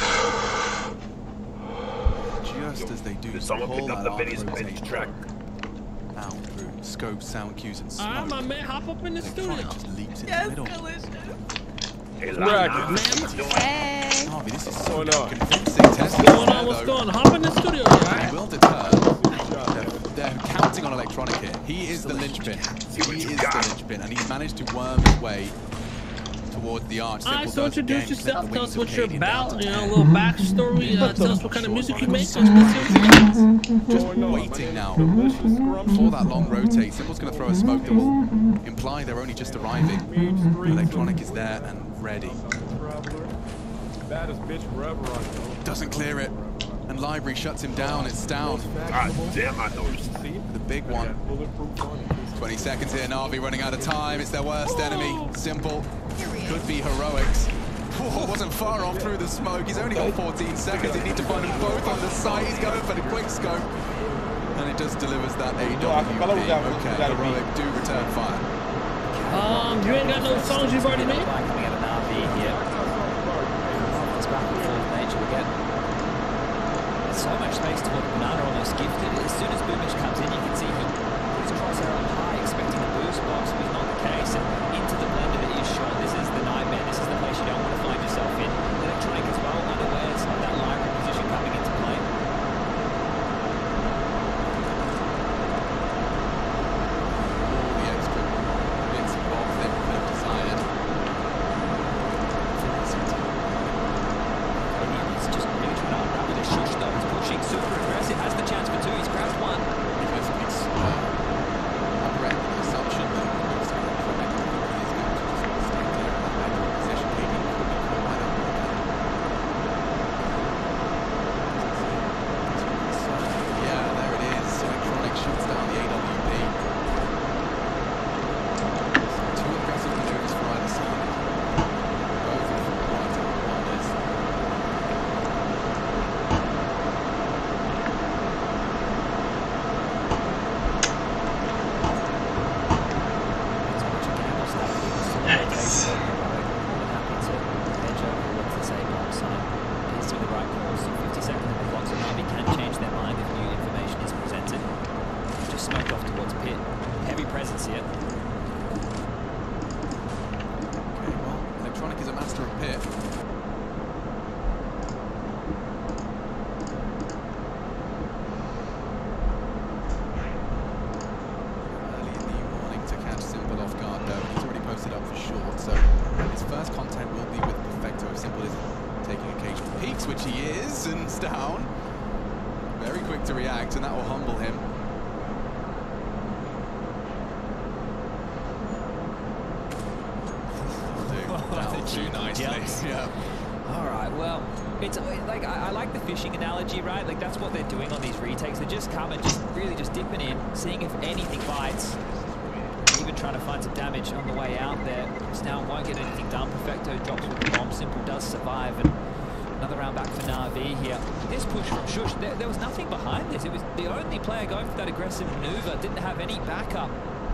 Just as they do, someone pick up the Vinny's bench track. Out through scope, sound cues, and smoke. Alright, my man, hop up in the studio. Just leaps in the middle. Hey, Harvey, this is so convincing. What's going on? What's going on? Hop in the studio, right? He will deter. They're counting on Electronic here. He is the linchpin. He is the linchpin, and he's managed to worm his way towards the arch. Alright, so introduce yourself. Tell us what you're about. You know, a little backstory. Tell us what kind of music you make. Just waiting now for that long rotate. Simple's going to throw a smoke that will imply they're only just arriving. Electronic is there and ready. Baddest bitch forever. Doesn't clear it. And Library shuts him down. It's down. God damn, I noticed. The big one. 20 seconds here. Na'Vi running out of time. It's their worst enemy. Simple. Could be heroics. Oh, wasn't far off through the smoke. He's only got 14 seconds. They need to find them both on the site. He's going for the quick scope. And it just delivers that AWP. Okay, heroic do return fire. You ain't got no songs you've already made? Coming out of Na'Vi here. It's back and forth nature again. There's so much space to look. Banana almost gifted. As soon as Boomich comes in, you can see he puts crosshair on high, expecting a boost box, but not the case. And into the blender that is shown. This is the nightmare. This is the place you don't want to find yourself in. Electronic as well, unawares of that library position coming into play. The extra bits and bobs they could have decided. He's just really trying to unravel the shush though. He's pushing super aggressive. Has the chance for two. He's grabbed one. Because it's correct the assumption that most Electronic is going to just stay clear of that backward position. KD could be caught by that one. Yeah, there it is. Electronic shuts down the AWP. Two aggressive maneuvers for either side. Both of them quite wonders. Electronic is a master of pit. Early in the morning to catch Simple off guard though. He's already posted up for short, so his first contact will be with Perfecto if Simple isn't taking occasional peeks, which he is, and it's down. Very quick to react, and that will humble him. Too nicely. Yeah. All right. Well, it's like I like the fishing analogy, right? Like that's what they're doing on these retakes. They just come and just really just dipping in, seeing if anything bites. Even trying to find some damage on the way out there. Snow won't get anything done. Perfecto drops with the bomb. Simple does survive, and another round back for Na'Vi here. This push from Shush, there was nothing behind this. It was the only player going for that aggressive maneuver. Didn't have any backup.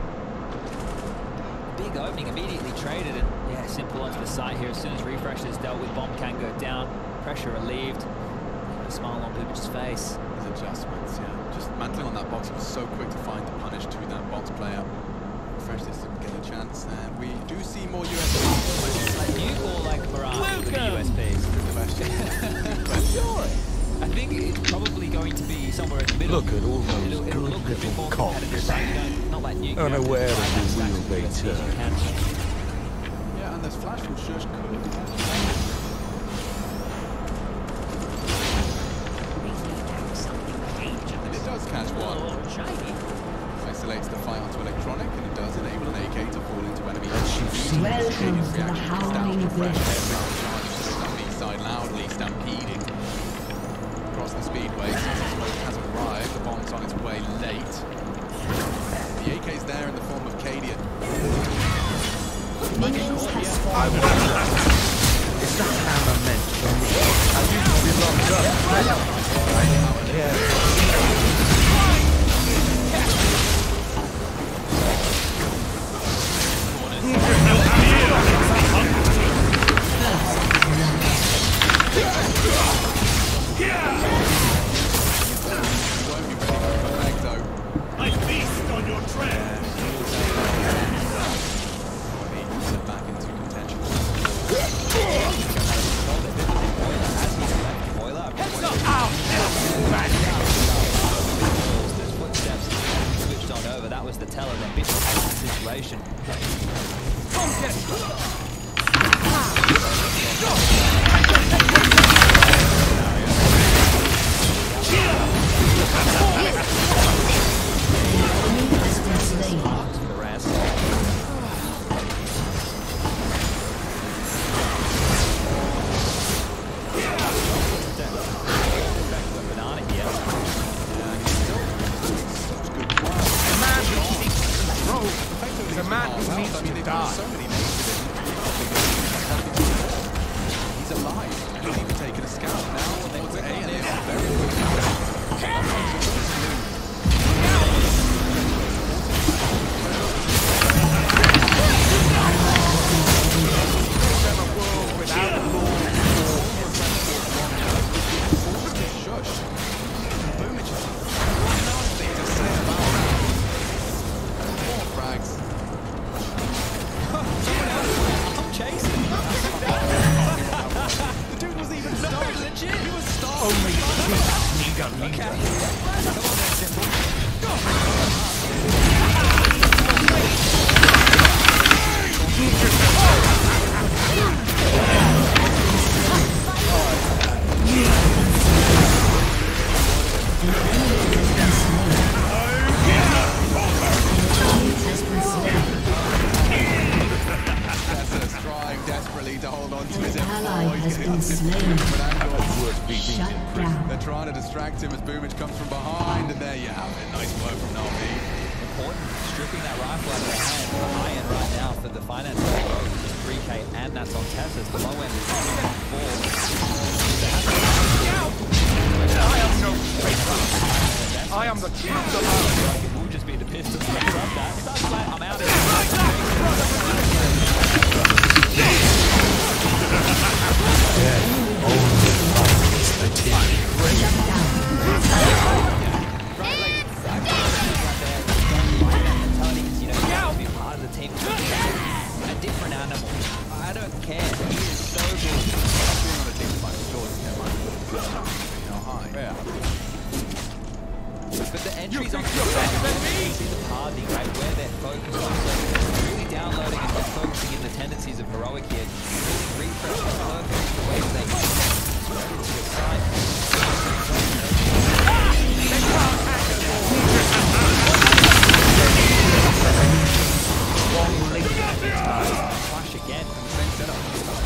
Big opening, immediately traded, and yeah, Simple onto the side here. As soon as refresh is dealt with, bomb can go down, pressure relieved. A smile on Boobich's face. His adjustments, yeah. Just mantling on that box, he was so quick to find the punish to that box player. refresh this and get a chance. And we do see more USPs. Like you or like Mirage with the USPs? Good question. Sure. I think it's probably going to be somewhere in the middle. Look at all those It'll look a bit more competitive, right? Not like you. Unaware of the wheel they turn. Yeah, and there's flash from Shush could. And it does catch one. Isolates the fight onto electronic, and it does enable an AK to fall into enemy. Welcome to the Howling Abyss. Side loudly stampeding across the speedway. Smoke has arrived. The bomb's on its way late. The AK's there in the form of Cadian. Minions have spawned. It's not hammer meant for me. I used to be locked up. I don't care. I feast on your tread. Back into contention. Footsteps switched on over. That was the teller. The bit of the situation. The rest. Banana here. He's a man who needs to die. He's alive. He's even taken a scout now. They put A and they are very They're trying to distract him as Boomage comes from behind, and there you have it. Nice work from Na'Vi. Important, stripping that rifle out of their hand. The high end right now for the finance is 3K, and that's on Tessa's. The low end is 4. I am the truth alone. It will just be the pistol. I'm out of a different animal. I don't care. He is so good. Being on a team fight with Jordan, yeah. But the entries on the you see the pardoning, right, where they're focused on. So really downloading and just focusing in the tendencies of Heroic here. Really refresh the perfect the way they to the side. Flash again. Same setup.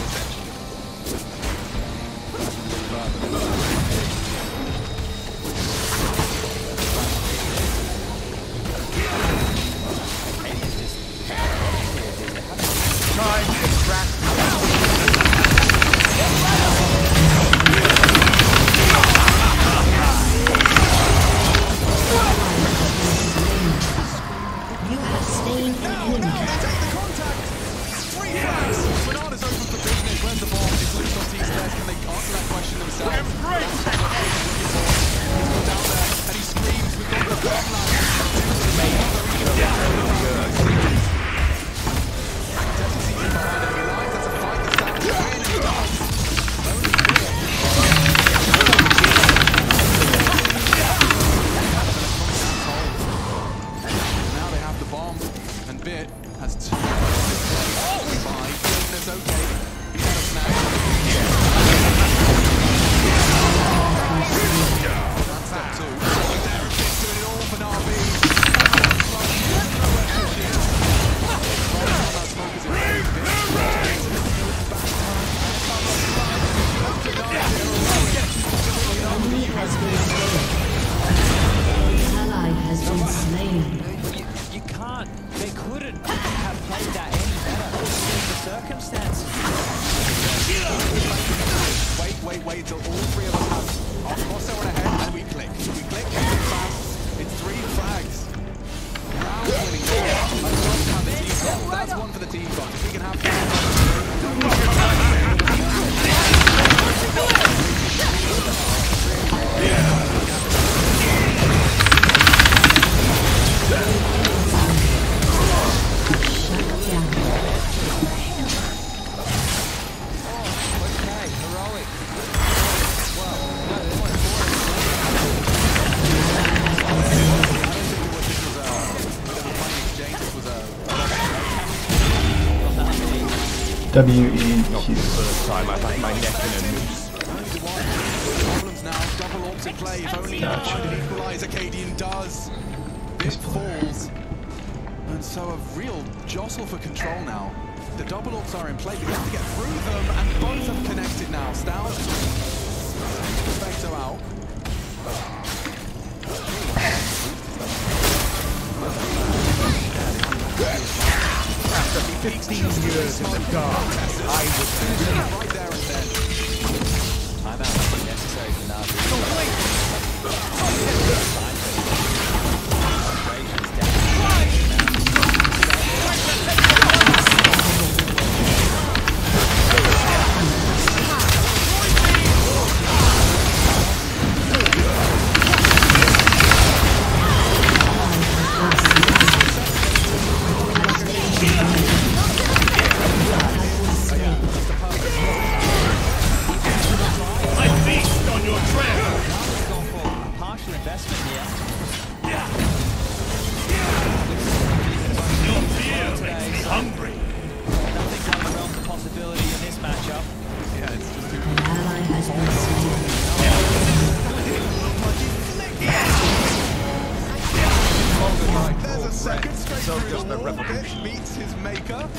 Time to distract. You have stayed human. Bernard is open for business. Where's the ball? It's loose on T's desk, and they answer that question themselves. He's down there, and he screams, we've got the bomb line. W-E-Q. First time I've had my neck in a noose. Problems now. Double orb to play. If only he can find an equalizer, Cadian does. Bit falls. And so a real jostle for control now. The double orbs are in play, but you have to get through them, and both have connected now. Stout. Spectre out. After 15 years in the dark, I was right there and then. Time out might be necessary for now. There's a second straight through the orbit, meets his maker.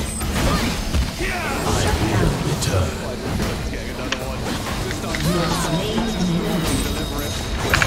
Getting another one. This time, deliver it.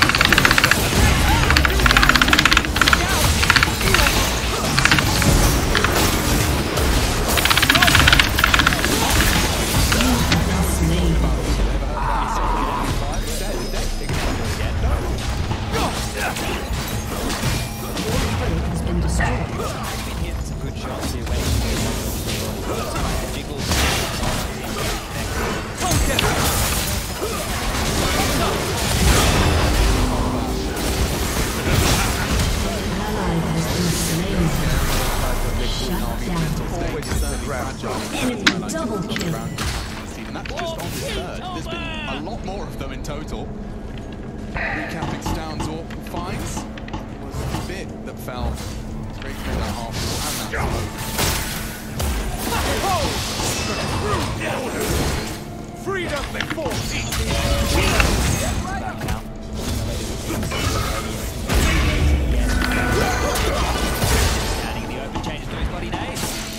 Enemy double kill. And that's just on the third. There's been a lot more of them in total. Recapping Stown's orbital finds was the bit that fell straight through that half wall and that Freedom before Standing in the open, changes to his body name.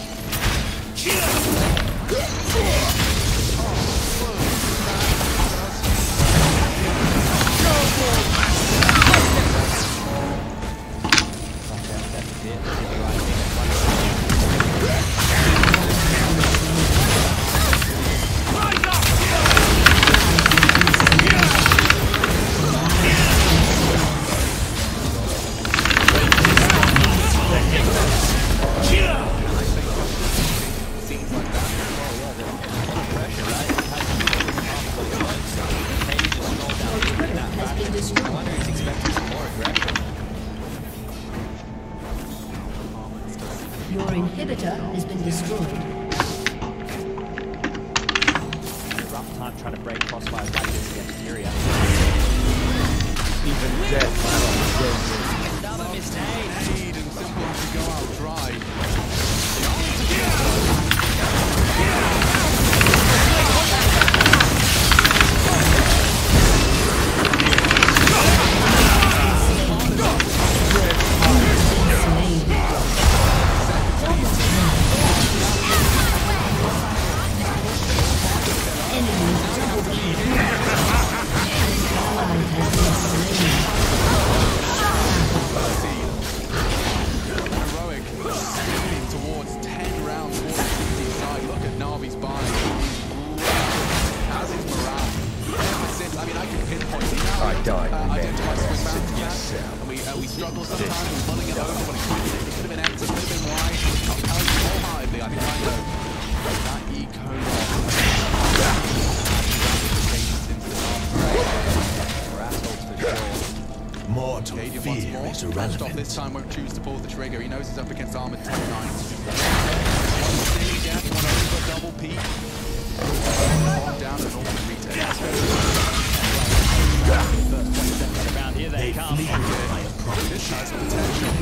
Your inhibitor has been destroyed. Rough time trying to break crossfire like this against Furia. even death. Another mistake. Need and simple to go out dry. We struggle sometimes with pulling it over when it could have been empty, could have been wide. Not carried wholeheartedly, I think I know. That eco Mortal fear is irrelevant. Off this time won't choose to pull the trigger. He knows he's up against armored 10 knights. One silly death, one over double peak. Down and all retake. Around here they come. This has potential.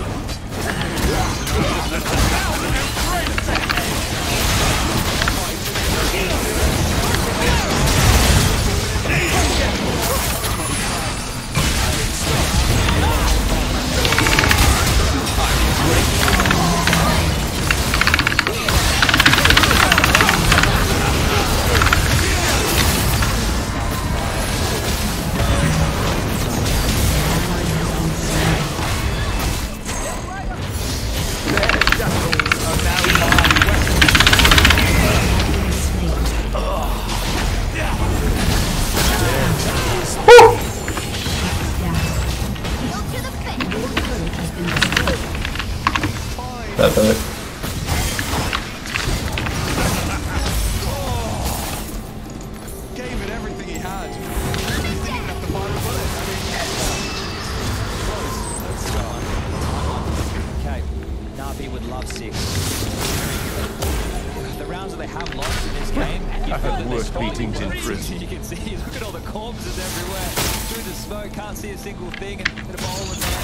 they have lost in this game. You feel that Worst beatings in prison. You can see, look at all the corpses everywhere. Through the smoke, can't see a single thing, and bit of all in there.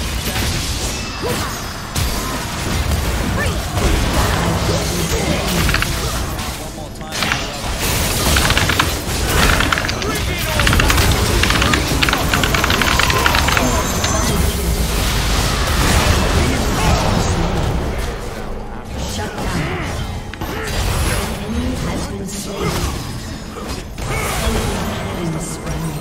One more time. Shut down. Enemy has been slain. Enemy slain.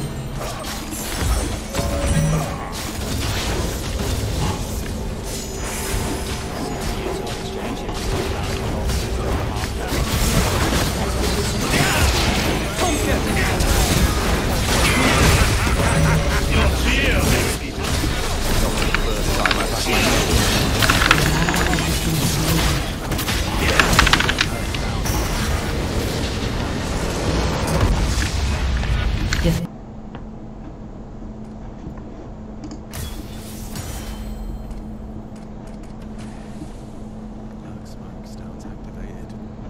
Smoke starts activated.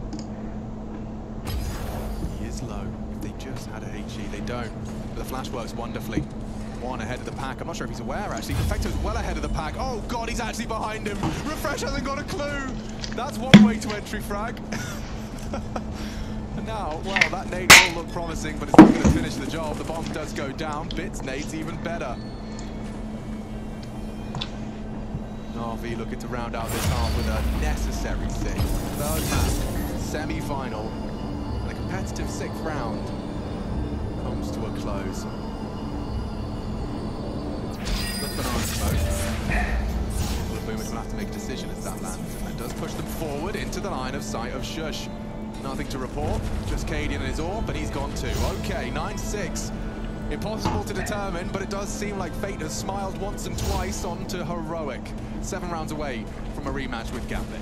He is low. If they just had a HE, they don't. But the flash works wonderfully. One ahead of the pack. I'm not sure if he's aware, actually. Perfecto's well ahead of the pack. Oh, God, he's actually behind him. Refresh hasn't got a clue. That's one way to entry frag. And now, well, that nade will look promising, but it's not going to finish the job. The bomb does go down. Bits nade's even better. RV looking to round out this half with a necessary 6. Third map, semi-final, and a competitive 6th round comes to a close. The banana smoke. Boomers will have to make a decision as that lands, and does push them forward into the line of sight of Shush. Nothing to report, just Cadian and his AWP, but he's gone too. Okay, 9-6. Impossible to determine, but it does seem like fate has smiled once and twice onto Heroic. 7 rounds away from a rematch with Gambit.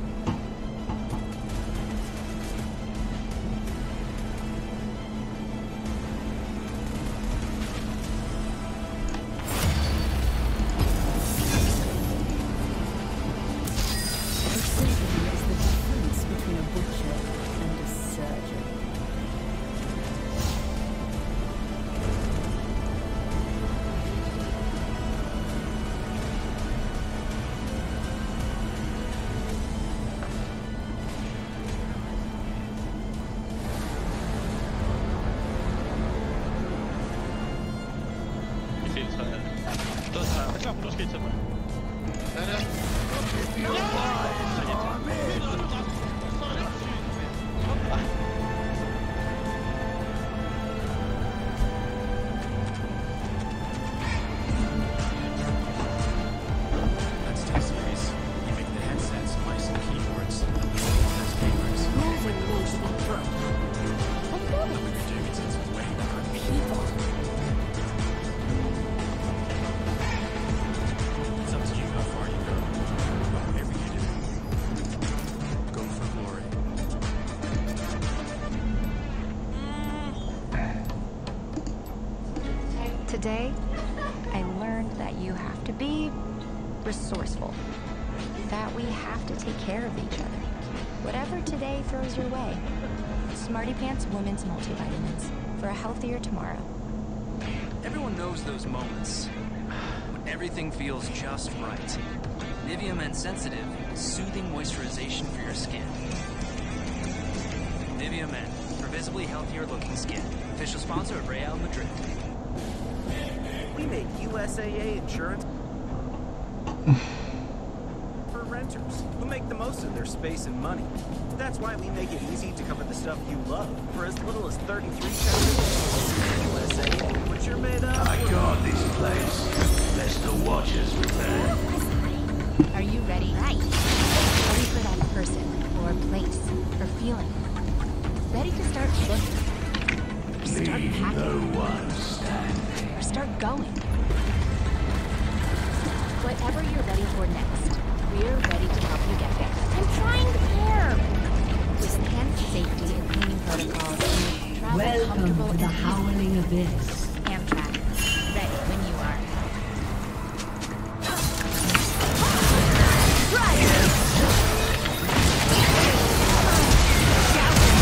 Today, I learned that you have to be resourceful. That we have to take care of each other. Whatever today throws your way. Smarty Pants Women's Multivitamins for a healthier tomorrow. Everyone knows those moments when everything feels just right. Nivea Men Sensitive is soothing moisturization for your skin. Nivea Men, for visibly healthier looking skin. Official sponsor of Real Madrid. We make USAA insurance for renters who make the most of their space and money. That's why we make it easy to cover the stuff you love for as little as 33 cents. USAA, what you're made of. I guard this place, lest the Watchers return. Are you ready? Right. Ready for that person, or place, or feeling. Ready to start looking. Start packing. No one standing. Or start going. Whatever you're ready for next, we're ready to help you get there. I'm trying to care. With enhanced safety and cleaning protocols, travel Welcome to the Howling Abyss. Amtrak, ready when you are. Right.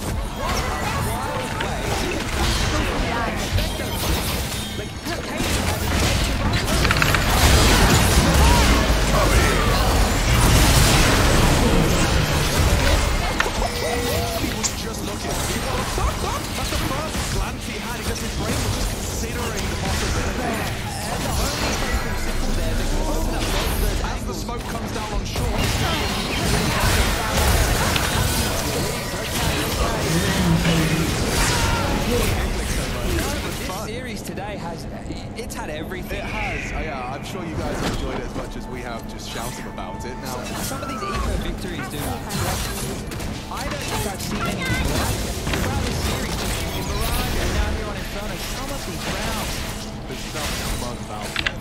It's had everything. It has. Yeah, I'm sure you guys have enjoyed it as much as we have just shouting about it. Now, some of these eco victories do. I don't think I've seen anything like it. Throughout this series, in Mirage and now here on Inferno, some of these rounds. There's something fun about them.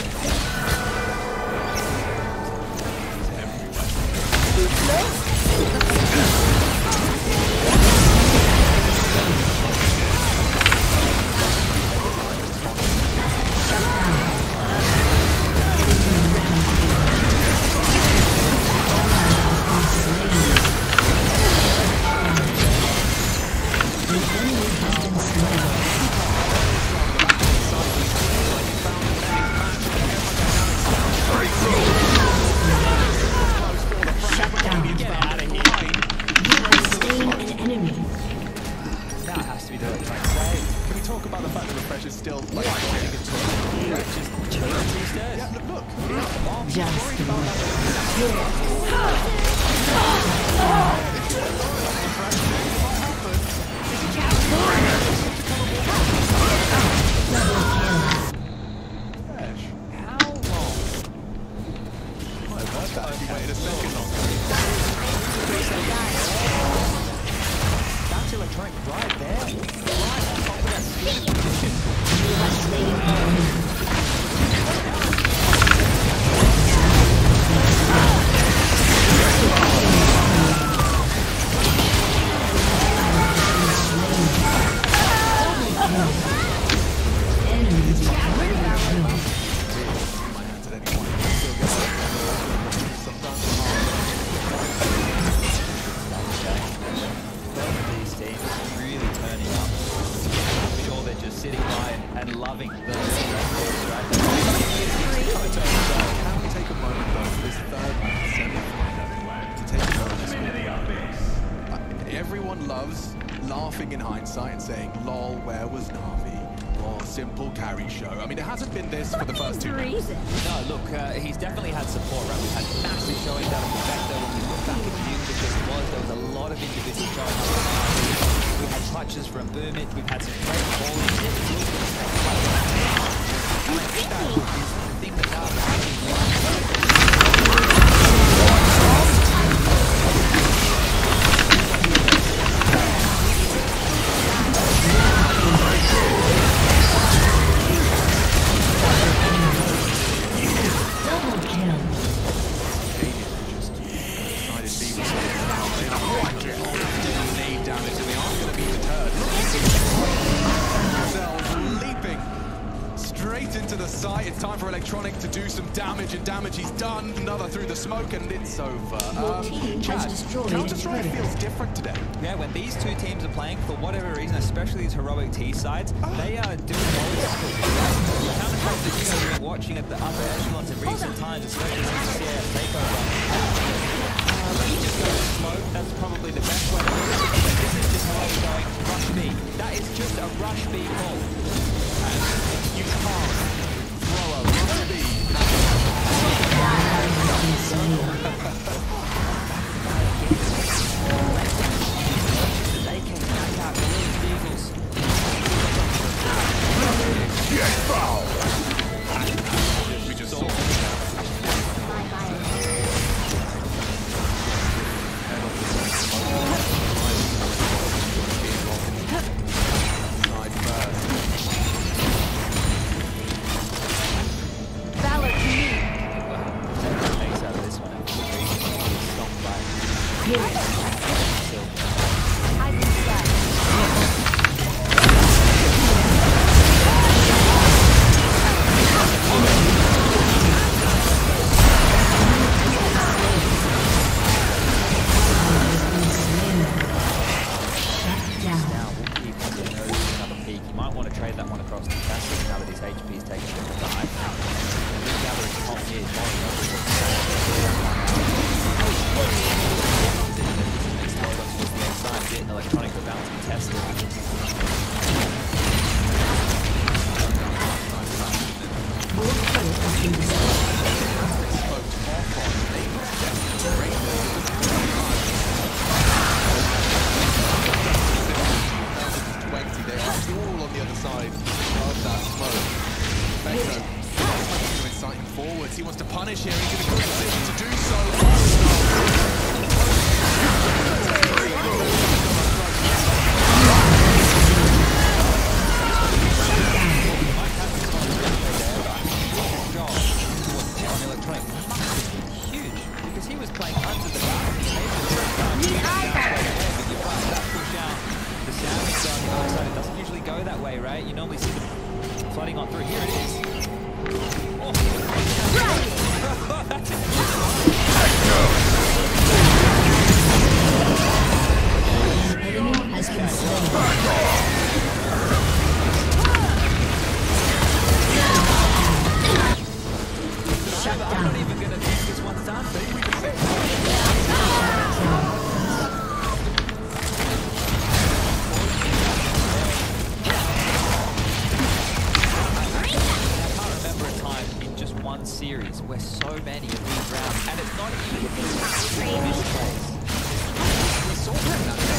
Everyone loves laughing in hindsight and saying, lol, where was Na'Vi? Or simple carry show. I mean, it hasn't been this for the first 2 minutes. No, look, he's definitely had support, right? We've had massive showings out of Perfecto. When we look back at Nuke, there was a lot of individual showings out of Na'Vi. We've had touches from Boomit. We've had some great balling. And I think that is the thing that Na'Vi actually into the site. It's time for Electronic to do some damage, and damage he's done. Another through the smoke, and it's over. Chad, Counter-Strike feels different today. Yeah, when these two teams are playing, for whatever reason, especially these heroic T sides, they are doing old school. The Counter-Strike that you have been watching at the upper echelons in recent times, especially since CS Takeover. You just go to smoke, that's probably the best way to do it. This is just how we're going rush B. That is just a rush B call. You can't throw a rush B. They can knock out the vehicles. Get foul! We just saw side first. Tesla. They are all on the other side of that smoke. Beto, to incite him forwards. He wants to punish here. He's in a good position to do so. Huge, because he was playing under the it doesn't usually go that way, right? You normally see them flooding on through. Here it is. Oh. Enemy has been slain. Shut down. I'm not even gonna think this one's done. One series where so many of these rounds, and it's not even this place. We saw that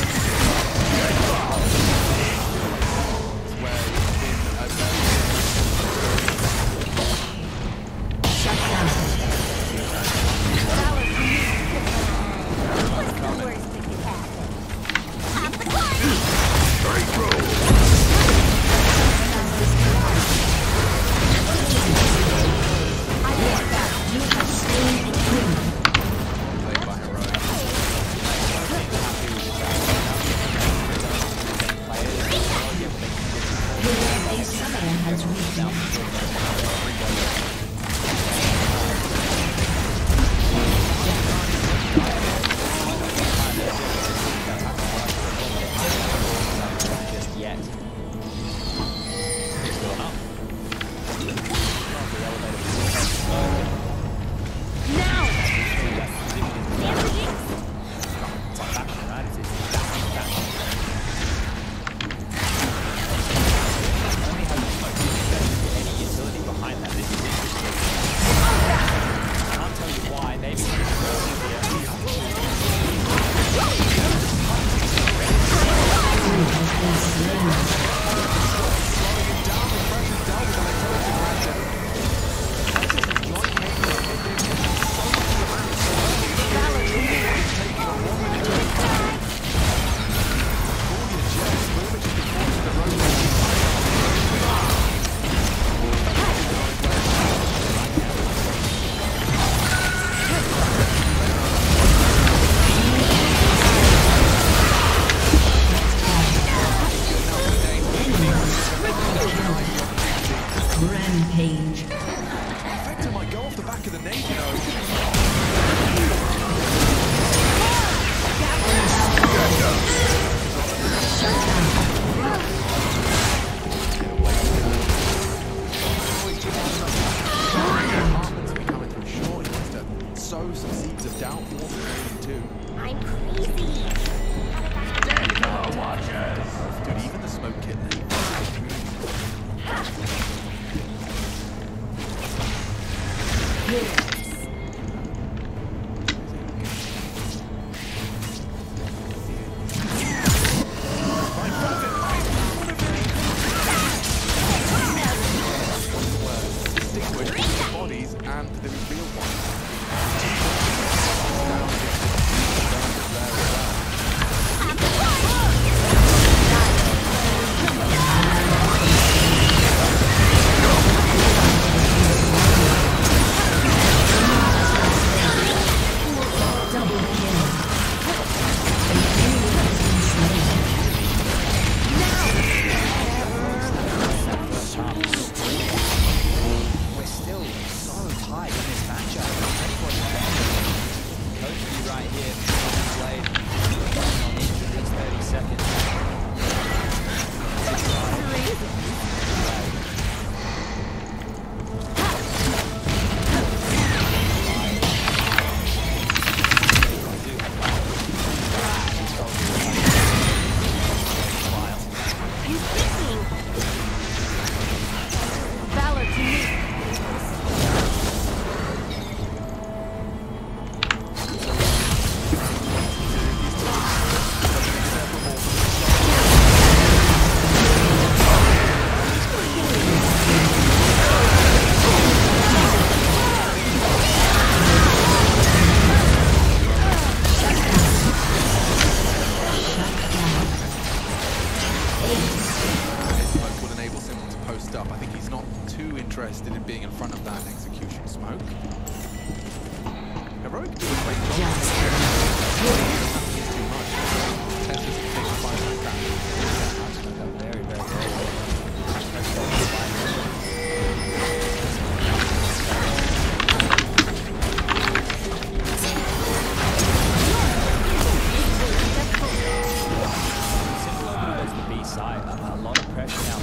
shut down. Rampage. Vector might go off the back of the nade, you know. Sow some seeds of doubt for the remaining two. I'm crazy. Dude, even the smoke kit. Smoke will enable Simple to post up. I think he's not too interested in being in front of that execution smoke. Heroic do a great job. Too much. Tessa's can take a 5-man crash. Very, very good. Side, a lot of pressure now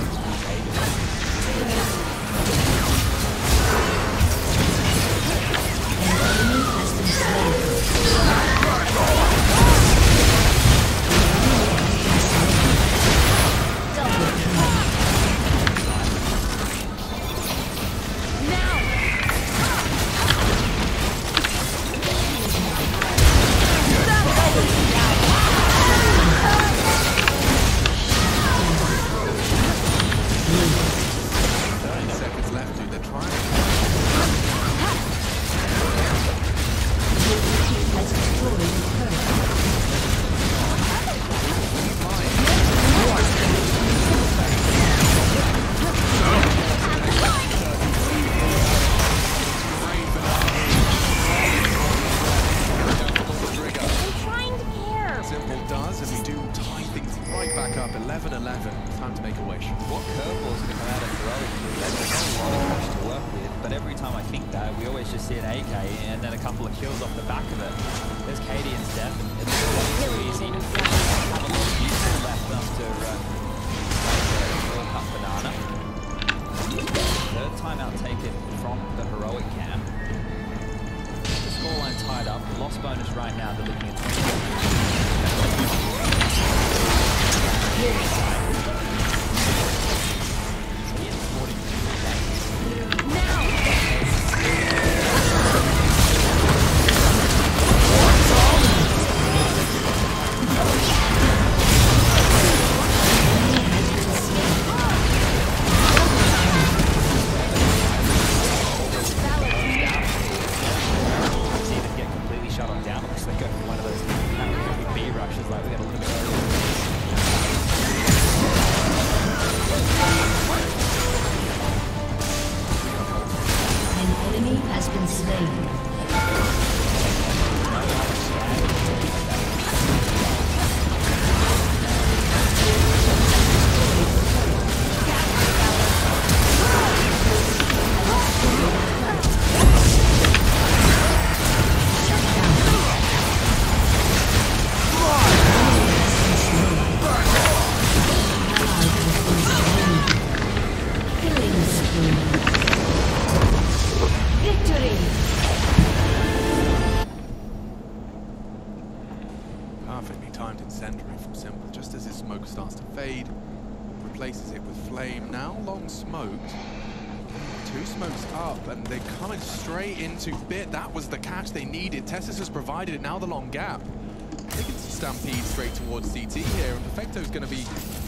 into Bit. That was the catch they needed. Tessus has provided it. Now the long gap. They can stampede straight towards CT here, and Perfecto's going to be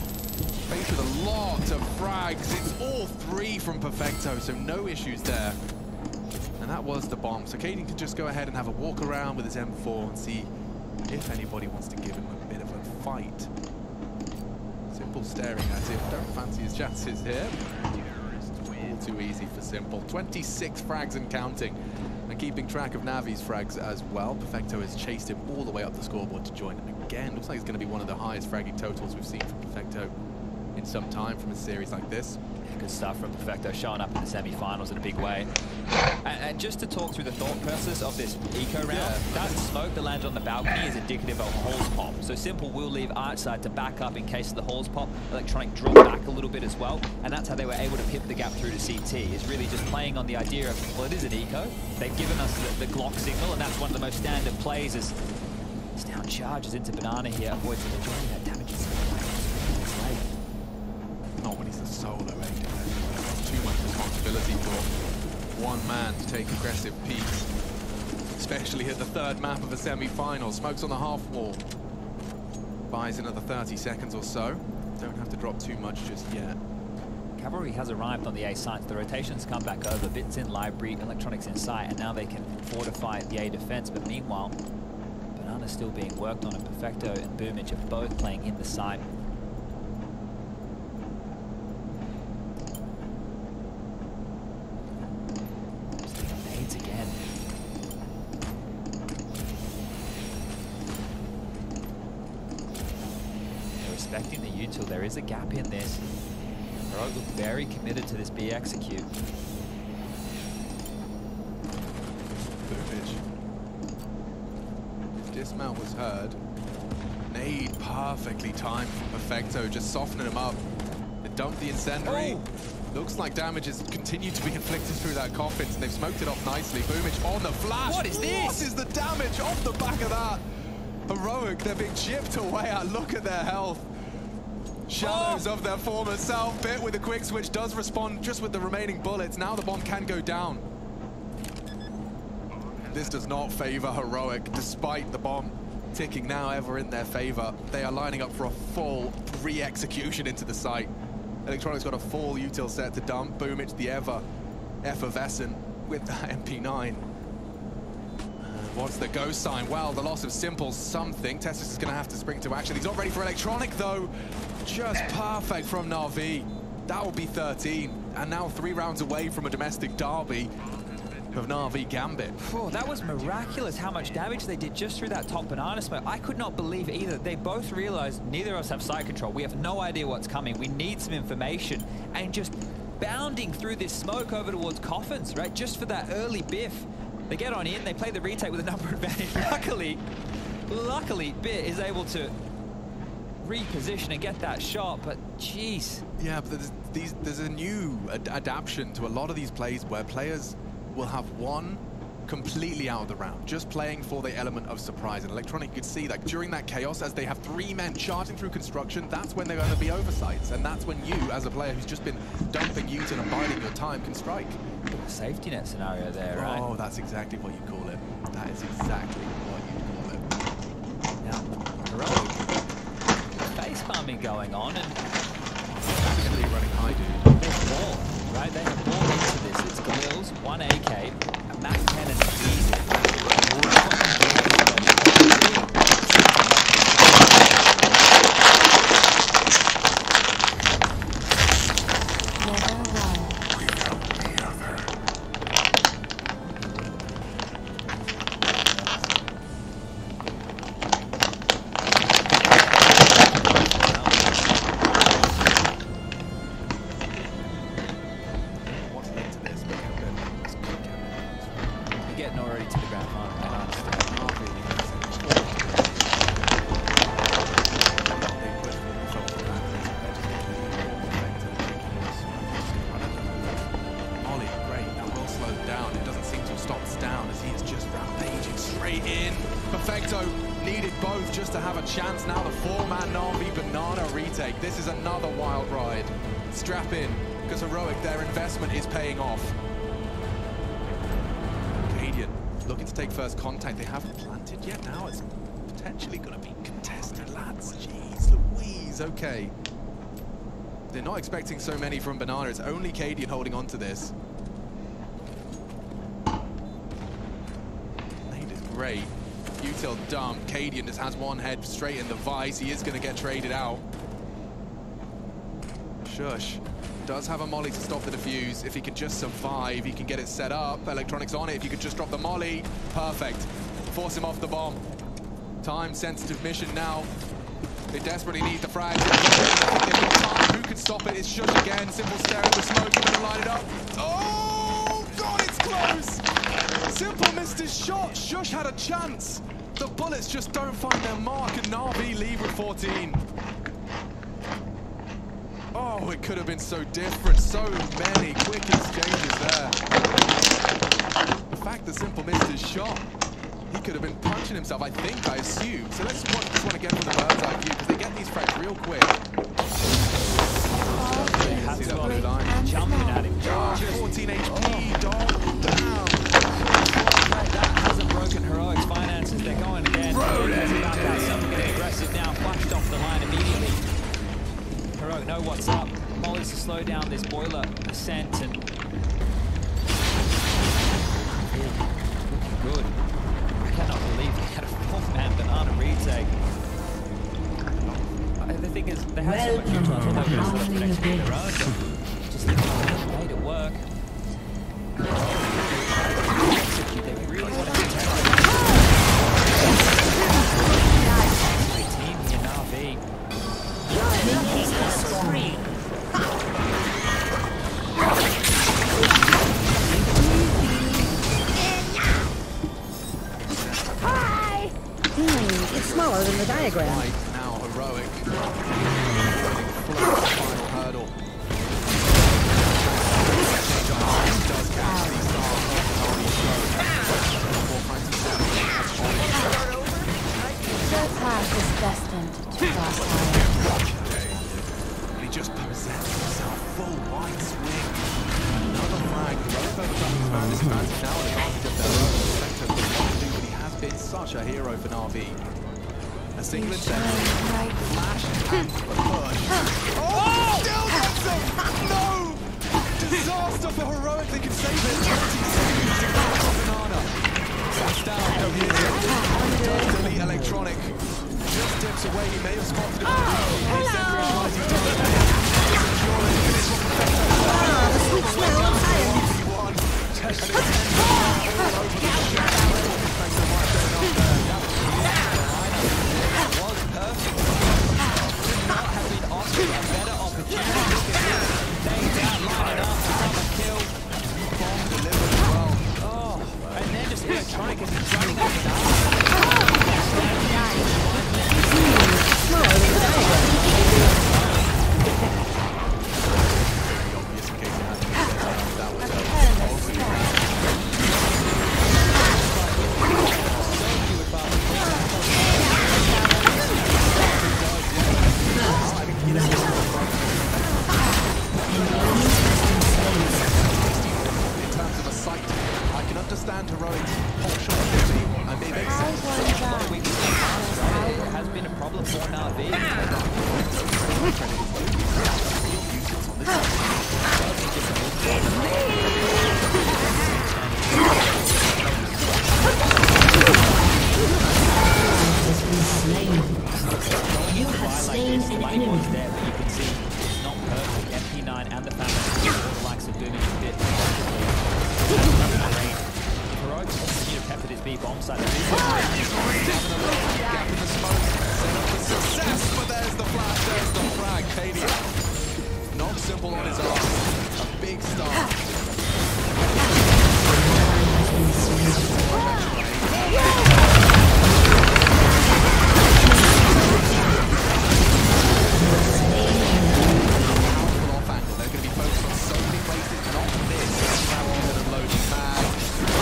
faced with a lot of frags. It's all 3 from Perfecto, so no issues there. And that was the bomb. So Kaden can just go ahead and have a walk around with his M4 and see if anybody wants to give him a bit of a fight. Simple staring at him. Don't fancy his chances here. Too easy for Simple. 26 frags and counting, and keeping track of Navi's frags as well. Perfecto has chased him all the way up the scoreboard to join him again. Looks like it's going to be one of the highest fragging totals we've seen from Perfecto in some time from a series like this. Good stuff from Perfecto, showing up in the semi-finals in a big way. And just to talk through the thought process of this eco round, that smoke that landed on the balcony is indicative of Halls pop. So Simple will leave Archside to back up in case of the Halls pop. Electronic drop back a little bit as well, and that's how they were able to pip the gap through to CT, is really just playing on the idea of, well, it is an eco. They've given us the Glock signal, and that's one of the most standard plays as down charges into Banana here, avoids the majority of that damage. Not when he's a solo AD. Too much responsibility for one man to take aggressive peaks, especially at the third map of a semi-final. Smokes on the half wall. Buys another 30 seconds or so. Don't have to drop too much just yet. Cavalry has arrived on the A site. The rotations come back over. Bits in library, electronics in sight, and now they can fortify the A defense. But meanwhile, Banana's still being worked on, and Perfecto and Boomage are both playing in the site. expecting the util. There is a gap in this. Heroic look very committed to this B execute. Boomage. Dismount was heard. Nade perfectly timed from Perfecto, just softening him up. They dumped the incendiary. Oh. Looks like damage has continued to be inflicted through that coffin, and they've smoked it off nicely. Boomage on the flash. What is this? What is the damage off the back of that? Heroic, they're being chipped away at. Look at their health. Shadows of their former self. Bit with a quick switch does respond just with the remaining bullets. Now the bomb can go down. This does not favor Heroic, despite the bomb ticking now ever in their favor. They are lining up for a full re-execution into the site. Electronics got a full util set to dump. Boomage, the ever effervescent with the MP9. What's the go sign? Well, the loss of Simple's something. Testis is going to have to spring to action. He's not ready for Electronic, though. Just perfect from Na'Vi. That will be 13. And now 3 rounds away from a domestic derby of Na'Vi Gambit. Oh, that was miraculous how much damage they did just through that top banana smoke. I could not believe it either. They both realized neither of us have site control. We have no idea what's coming. We need some information. And just bounding through this smoke over towards coffins, right? Just for that early biff. They get on in, they play the retake with a number advantage. Luckily, Bit is able to reposition and get that shot, but jeez. Yeah, but there's a new adaptation to a lot of these plays where players will have one completely out of the round, just playing for the element of surprise. And Electronic, you could see that during that chaos, as they have 3 men charging through construction, that's when they're going to be oversights. And that's when you, as a player who's just been dumping util and biding your time, can strike. Safety net scenario there, right? Oh, that's exactly what you call it. That is exactly what you call it. Now, Heroic, face palming going on, and actually running high, dude. There's ball, right? They have ball into this. It's Galil's, 1 AK, a Mac 10 and easy. First contact. They haven't planted yet. Now it's potentially going to be contested, lads. Jeez Louise. Okay. They're not expecting so many from Banana. It's only Cadian holding on to this. Nade is great. Util dump. Cadian just has one head straight in the vice. He is going to get traded out. Shush does have a molly to stop the defuse. If he can just survive, he can get it set up. Electronics on it. If you could just drop the molly, perfect. Force him off the bomb. Time-sensitive mission now. They desperately need the frag. They've got time. Who can stop it? It's Shush again. Simple staring at the smoke. He's going to line it up. Oh, God, it's close. Simple missed his shot. Shush had a chance. The bullets just don't find their mark, and Na'Vi leave with 14. Oh, it could have been so different. So many quick exchanges there. The fact that Simple missed his shot, he could have been punching himself, I assume. So let's just want to get from the bird's eye view, because they get these frags real quick. See that blue line? Jumping at him. 14 HP, dog down. That hasn't broken Heroic's finances. They're going again. Something getting aggressive now. Flushed off the line immediately. Heroic know what's up. Molly's to slow down this boiler ascent, and looking good. I cannot believe they had a 4-man banana retake. The thing is, they had so much control. I thought they were going to protect their own, but just made it work. They really want to protect their team here, Na'Vi. spree. Hi! It's smaller than the diagram. Right, now heroic. Final hurdle. Does catch these stars. The path is destined to cross higher. He just presents himself full wide swing. Another flag. Heroic overcomes his man. His fans now an advantage of their own perspective. But he has been such a hero for Na'vi. A single attempt, flash and push. Oh! Still gets him! No! Disaster for Heroic. They can save it. 20 seconds to go for Banana. That's down. Does delete Electronic. Just dips away. He may have spotted him. He said realize he's done it. The sweet smell of iron. Thanks so much. Was perfect. Could not have been offered a better opportunity. They down line it up to come and kill. Bomb delivered well. Oh, and then just Electronic is running up and down. Smaller than the diagram. Very obvious in case you hadn't been that was in terms of a sight, I can understand Heroic's whole shot and it makes sense. There has been a problem for Na'vi. You have slain an enemy. There, but you can see it's not perfect. MP9 and the family, all the likes of Booming a bit. Heroic continue to pepper this B bomb site. Gap in the smoke, set up for success, but there's the flash, there's the frag. Cadia, not simple on his arm, a big start. Powerful off angle, they're going to be focused on so many places, not this. Travel and loading mag.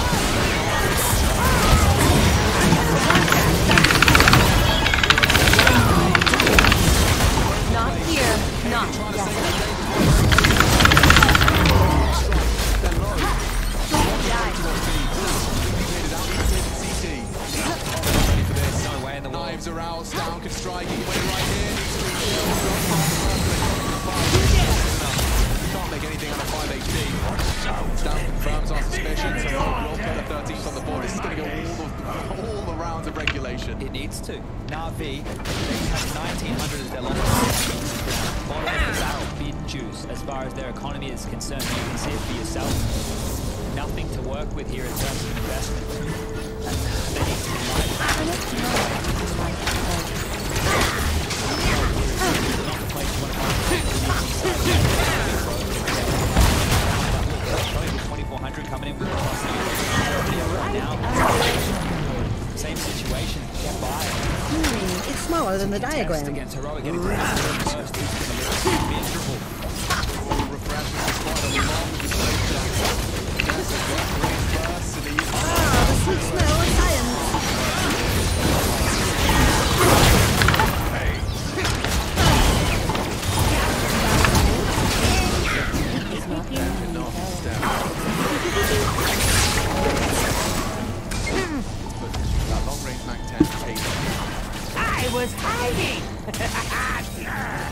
Not here, not yet. Knives are out, Stown can strike, he went right here, needs to be killed. You can't make anything out of 5 HP. Stown confirms our suspicions, so we'll put the 13th on the board. This is going to go all the rounds of regulation. It needs to. Na'vi, they have 1,900 as their longest bottom of the barrel, bin juice, as far as their economy is concerned. You can see it for yourself. Nothing to work with here in terms of investment. They need to be coming in with now. Same situation. Get by. It's smaller than the diagram. Against Heroic getting first is miserable. Refreshment is quite a long the sweet smell of science. Long range Mac 10 I was hiding!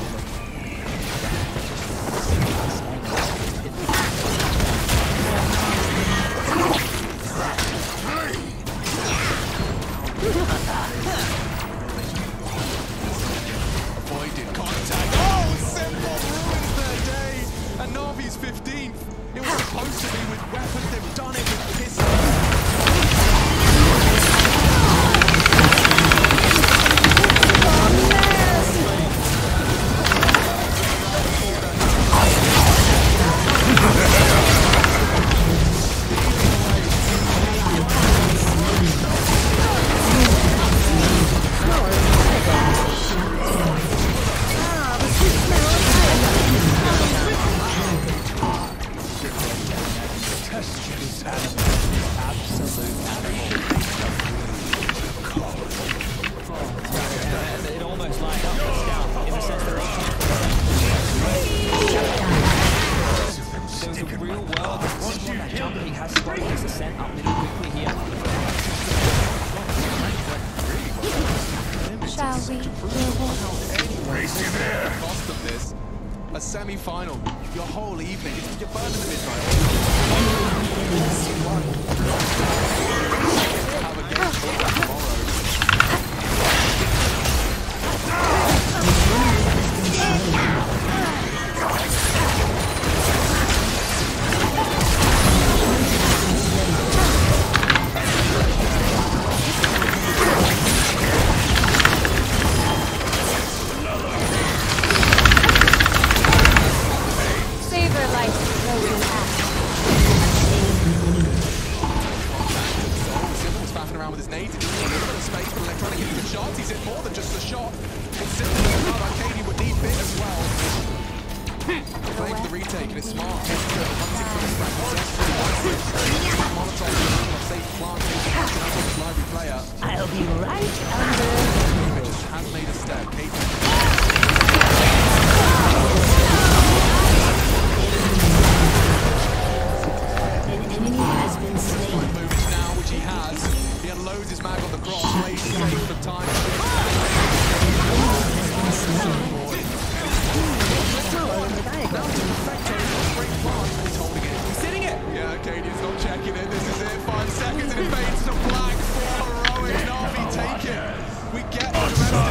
the cost of this. A semi-final. Your whole evening. You're burning the midnight. Have a game tomorrow. I'll be right under. Has made a step. An enemy has been slain. Moves now, which he has. He unloads his mag on the cross. Plays safe for time. He's hitting it! Yeah, Arcadian's not checking it. This is it. 5 seconds and it fades to black for Heroic. Na'Vi take it. We get the rest of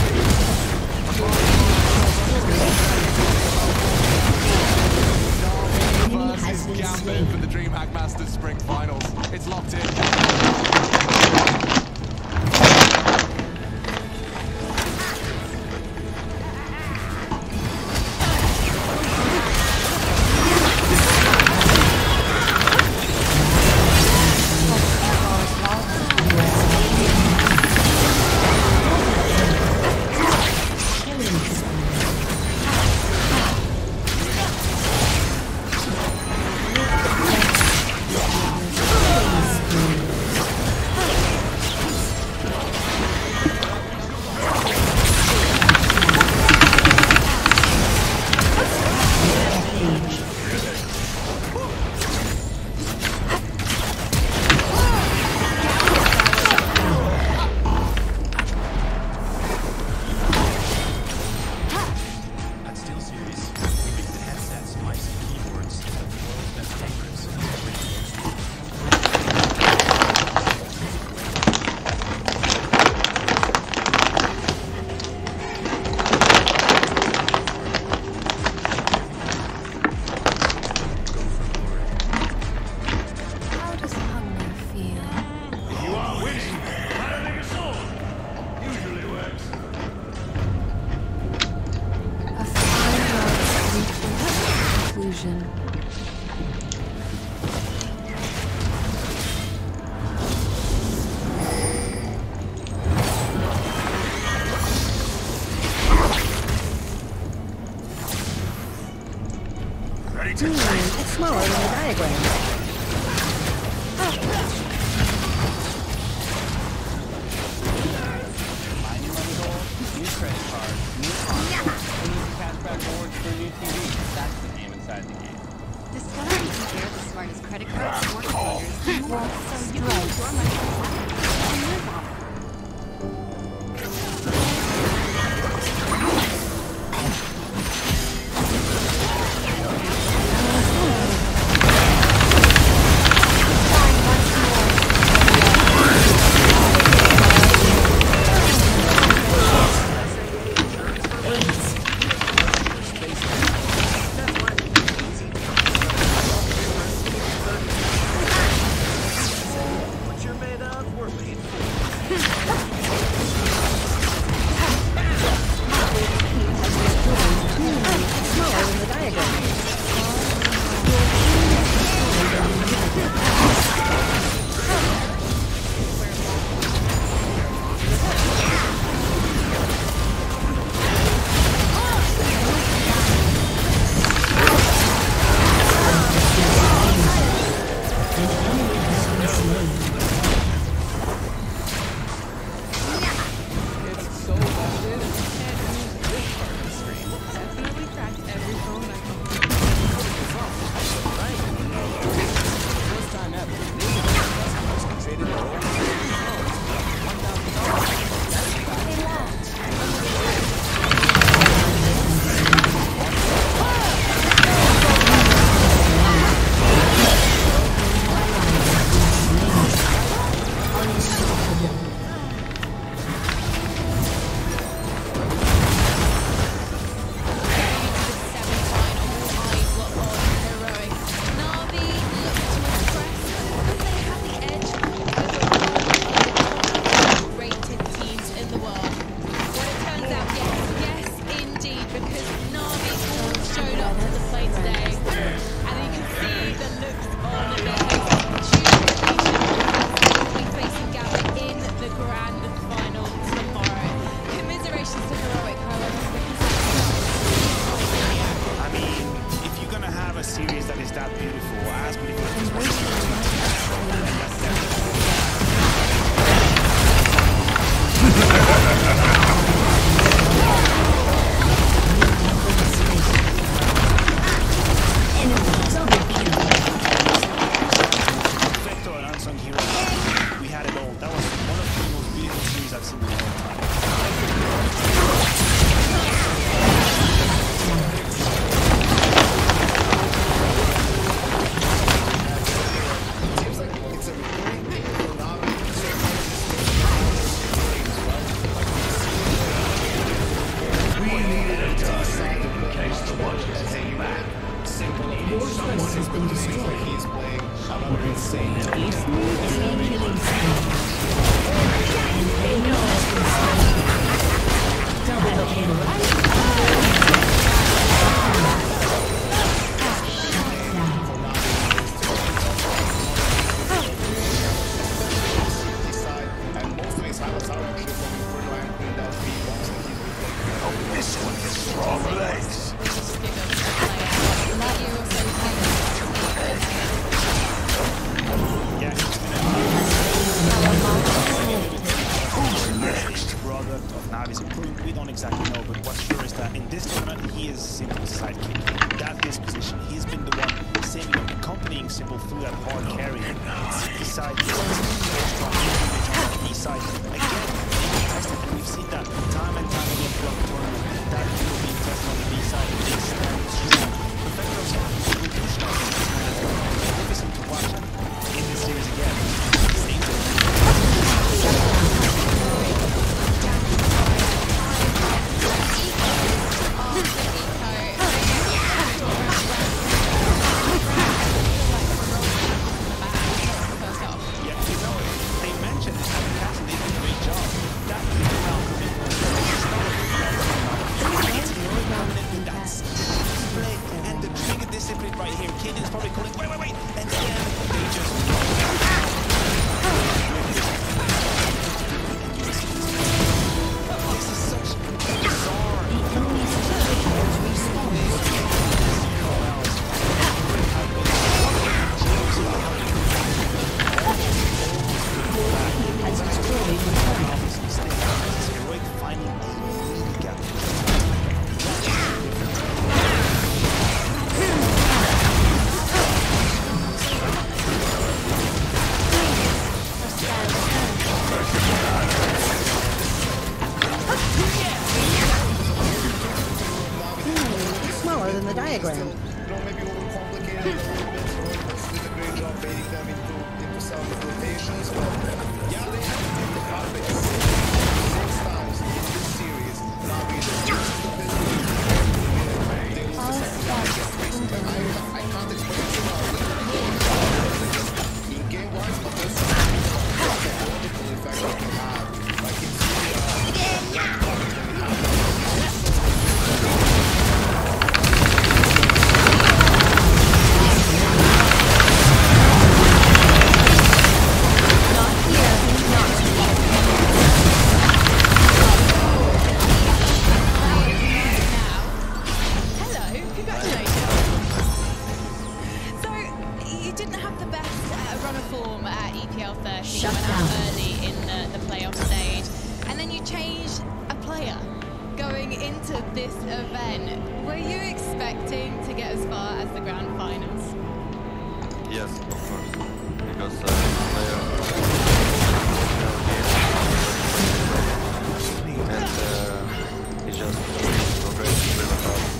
the versus Gambit for the DreamHack Masters Spring Finals. It's locked in. It's smaller than the diagram. New credit card, new console, and use cashback rewards for a new TV. That's the game inside the game. Discover and compare the smartest credit cards, smartphones, and more, so you can store money on your wallet. beautiful as beautiful. Vector and Unsung Hero. We had it all. That was one of the most beautiful scenes I've seen in a long time. We don't exactly know, but what's sure is that in this tournament he is Simple's sidekick. That's his position. He's been the one saving and accompanying Simple through that hard carry. His side is on the side. Again, being tested, and we've seen that time and time again throughout the tournament. That he will be tested on the B side. It's strong. Perfecto's revolutionary. Magnificent to watch in this series again. Right here, Kid is probably calling, wait, and then they just this is such bizarre. Heroic finding a gap. Smaller than the diagram. Maybe overcomplicated a little bit. Did a great job baiting them into some rotations. Yeah, they have to the carpet 6 times in this series. Now we just use the business. They lose the second time. I can't explain it to you. In game wise, but this is the political effect that can have. Like it's this event, were you expecting to get as far as the grand finals? Yes, of course. Because and he just progressed really fast.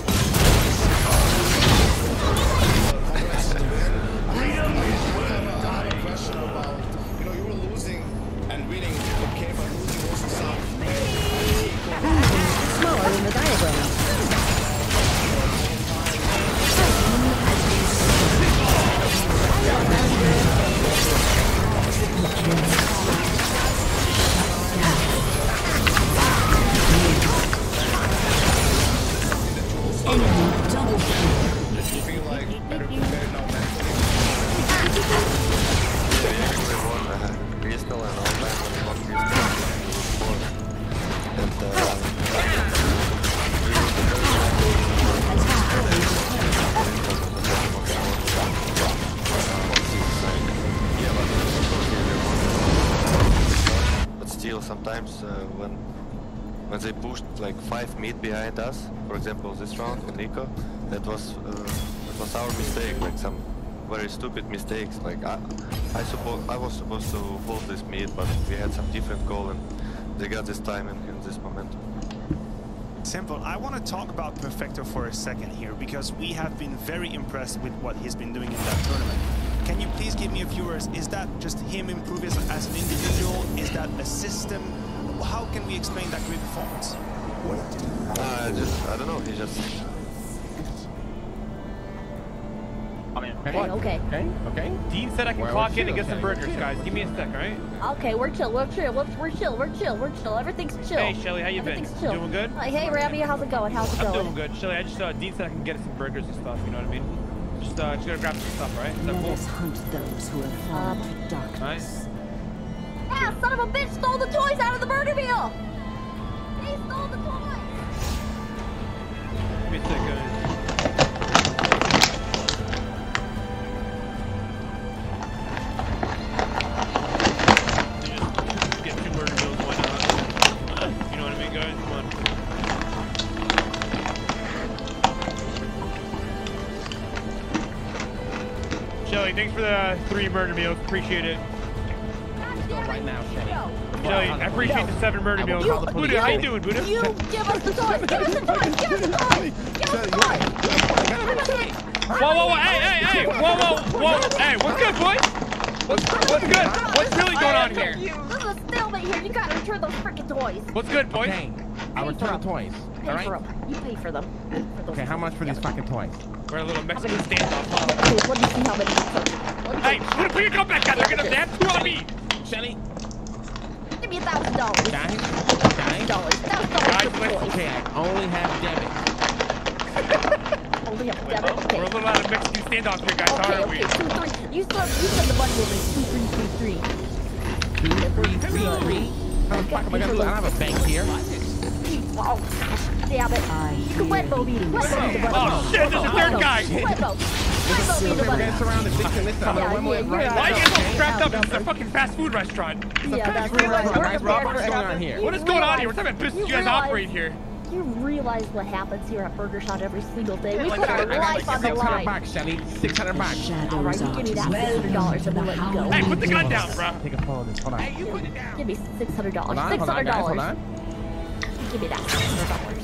question about, you were losing and winning, okay, but losing was something. Smaller than the diagram. Enemy double kill. You feel like better prepared now mentally? We won pistol and all that when we won pistol. And when they pushed like 5 mid behind us, for example this round on Nico, that was our mistake, like some very stupid mistakes. Like I was supposed to hold this mid, but we had some different goal and they got this time and this momentum. Simple. I want to talk about Perfecto for a second here, because we have been very impressed with what he's been doing in that tournament. Can you please give me a few words? Is that just him improving as an individual? Is that a system? How can we explain that great performance? I don't know, he just... Okay. Dean said I can clock in and get some burgers, guys. Give me a sec, alright? Okay, we're chill. Everything's chill. Hey, Shelly, how you been? Chill. Doing good? Hey, Rabbi, how's it going? I'm doing good. Shelly, I just Dean said I can get us some burgers and stuff, you know what I mean? Just gotta grab some stuff, right? Is that cool? Hunt those who have fallen to darkness. Ah, son of a bitch stole the toys out of the burger meal! He stole the toys! Give me a sec, guys. Thanks for the 3 murder meals. Appreciate it. Right now, Shelly, I appreciate the 7 murder meals. Buddha, how you doing, Buddha? You give us the toys! Give us the toys! Give us the toys! Give us the toys! Whoa, hey! Whoa! Hey, what's good, boys? What's good? What's really going on here? This is a stalemate here. You gotta return those freaking toys. What's good, boys? Okay, I'll return the toys. Pay for them. You pay for them. Okay, how much for these fucking toys? We're a little Mexican standoff. Okay, let me see how many. Hey, put your gun back down. They're gonna have 2 on me. Shelly. Give me $1,000. Guys. $1,000 for toys. Okay, I only have debit. Only have debit. Okay. We're a little out of Mexican standoff here, guys. How are we? 2, 3. You said the money was 2, 3, 3, 3. 2, 3, 3. How the fuck am I gonna do? I don't have a bank here. Oh, damn it. You can wet bow me. Oh shit, there's a 3rd guy. Wet bow. We're getting surrounded. Why are you so strapped up? It's a fucking fast food restaurant. Yeah, that's right. What's going on here? What is going on here? What type of business you guys operate here? You realize what happens here at Burger Shot every single day. We put our life on the line. $600, Shelly. $600. All right, you give me that $600 and we'll let you go. Hey, put the gun down, bro. Take a photo of this. Hold on. Hey, you put it down. Give me $600. Hold on, $600. Give me that $600.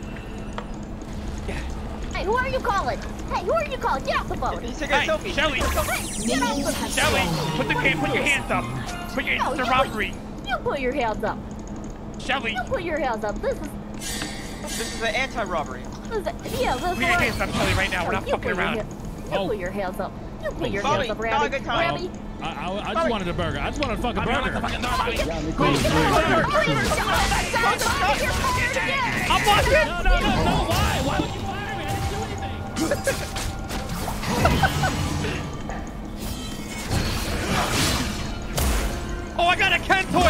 Hey, who are you calling? Hey, who are you calling? Get off the phone. Hey, Shelly. Shelly, put your hands up. It's a robbery. You put your hands up. Shelly. You put your hands up. This is an anti-robbery. Put your hands up, Shelly, right now. We're not fucking around. You put your hands up. You put your hands up, Rabbi. Rabbi. I just wanted a burger. I just wanted a fucking burger. I'm watching. No. Why? Why would you fire me? I didn't do anything. Oh, I got a Ken toy.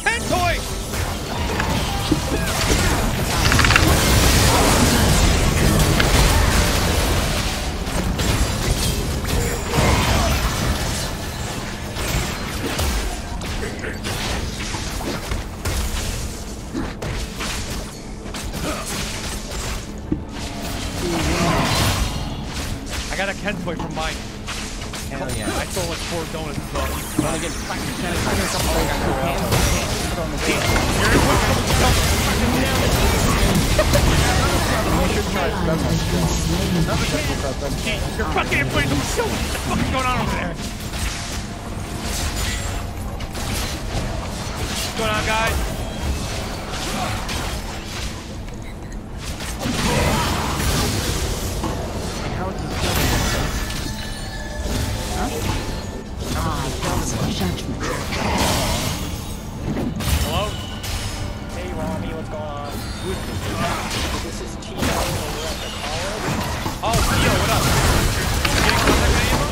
I got a Ken toy from Mike. Hell yeah. I stole like 4 donuts. So you wanna get fucking Shelly? You're fucking inflating. What the fuck is going on over there? What's going on, guys? Judgment. Hello? Hey, Robbie, what's going on? This is Tio over at the college. Oh, Tio, what up? You getting contact with anyone?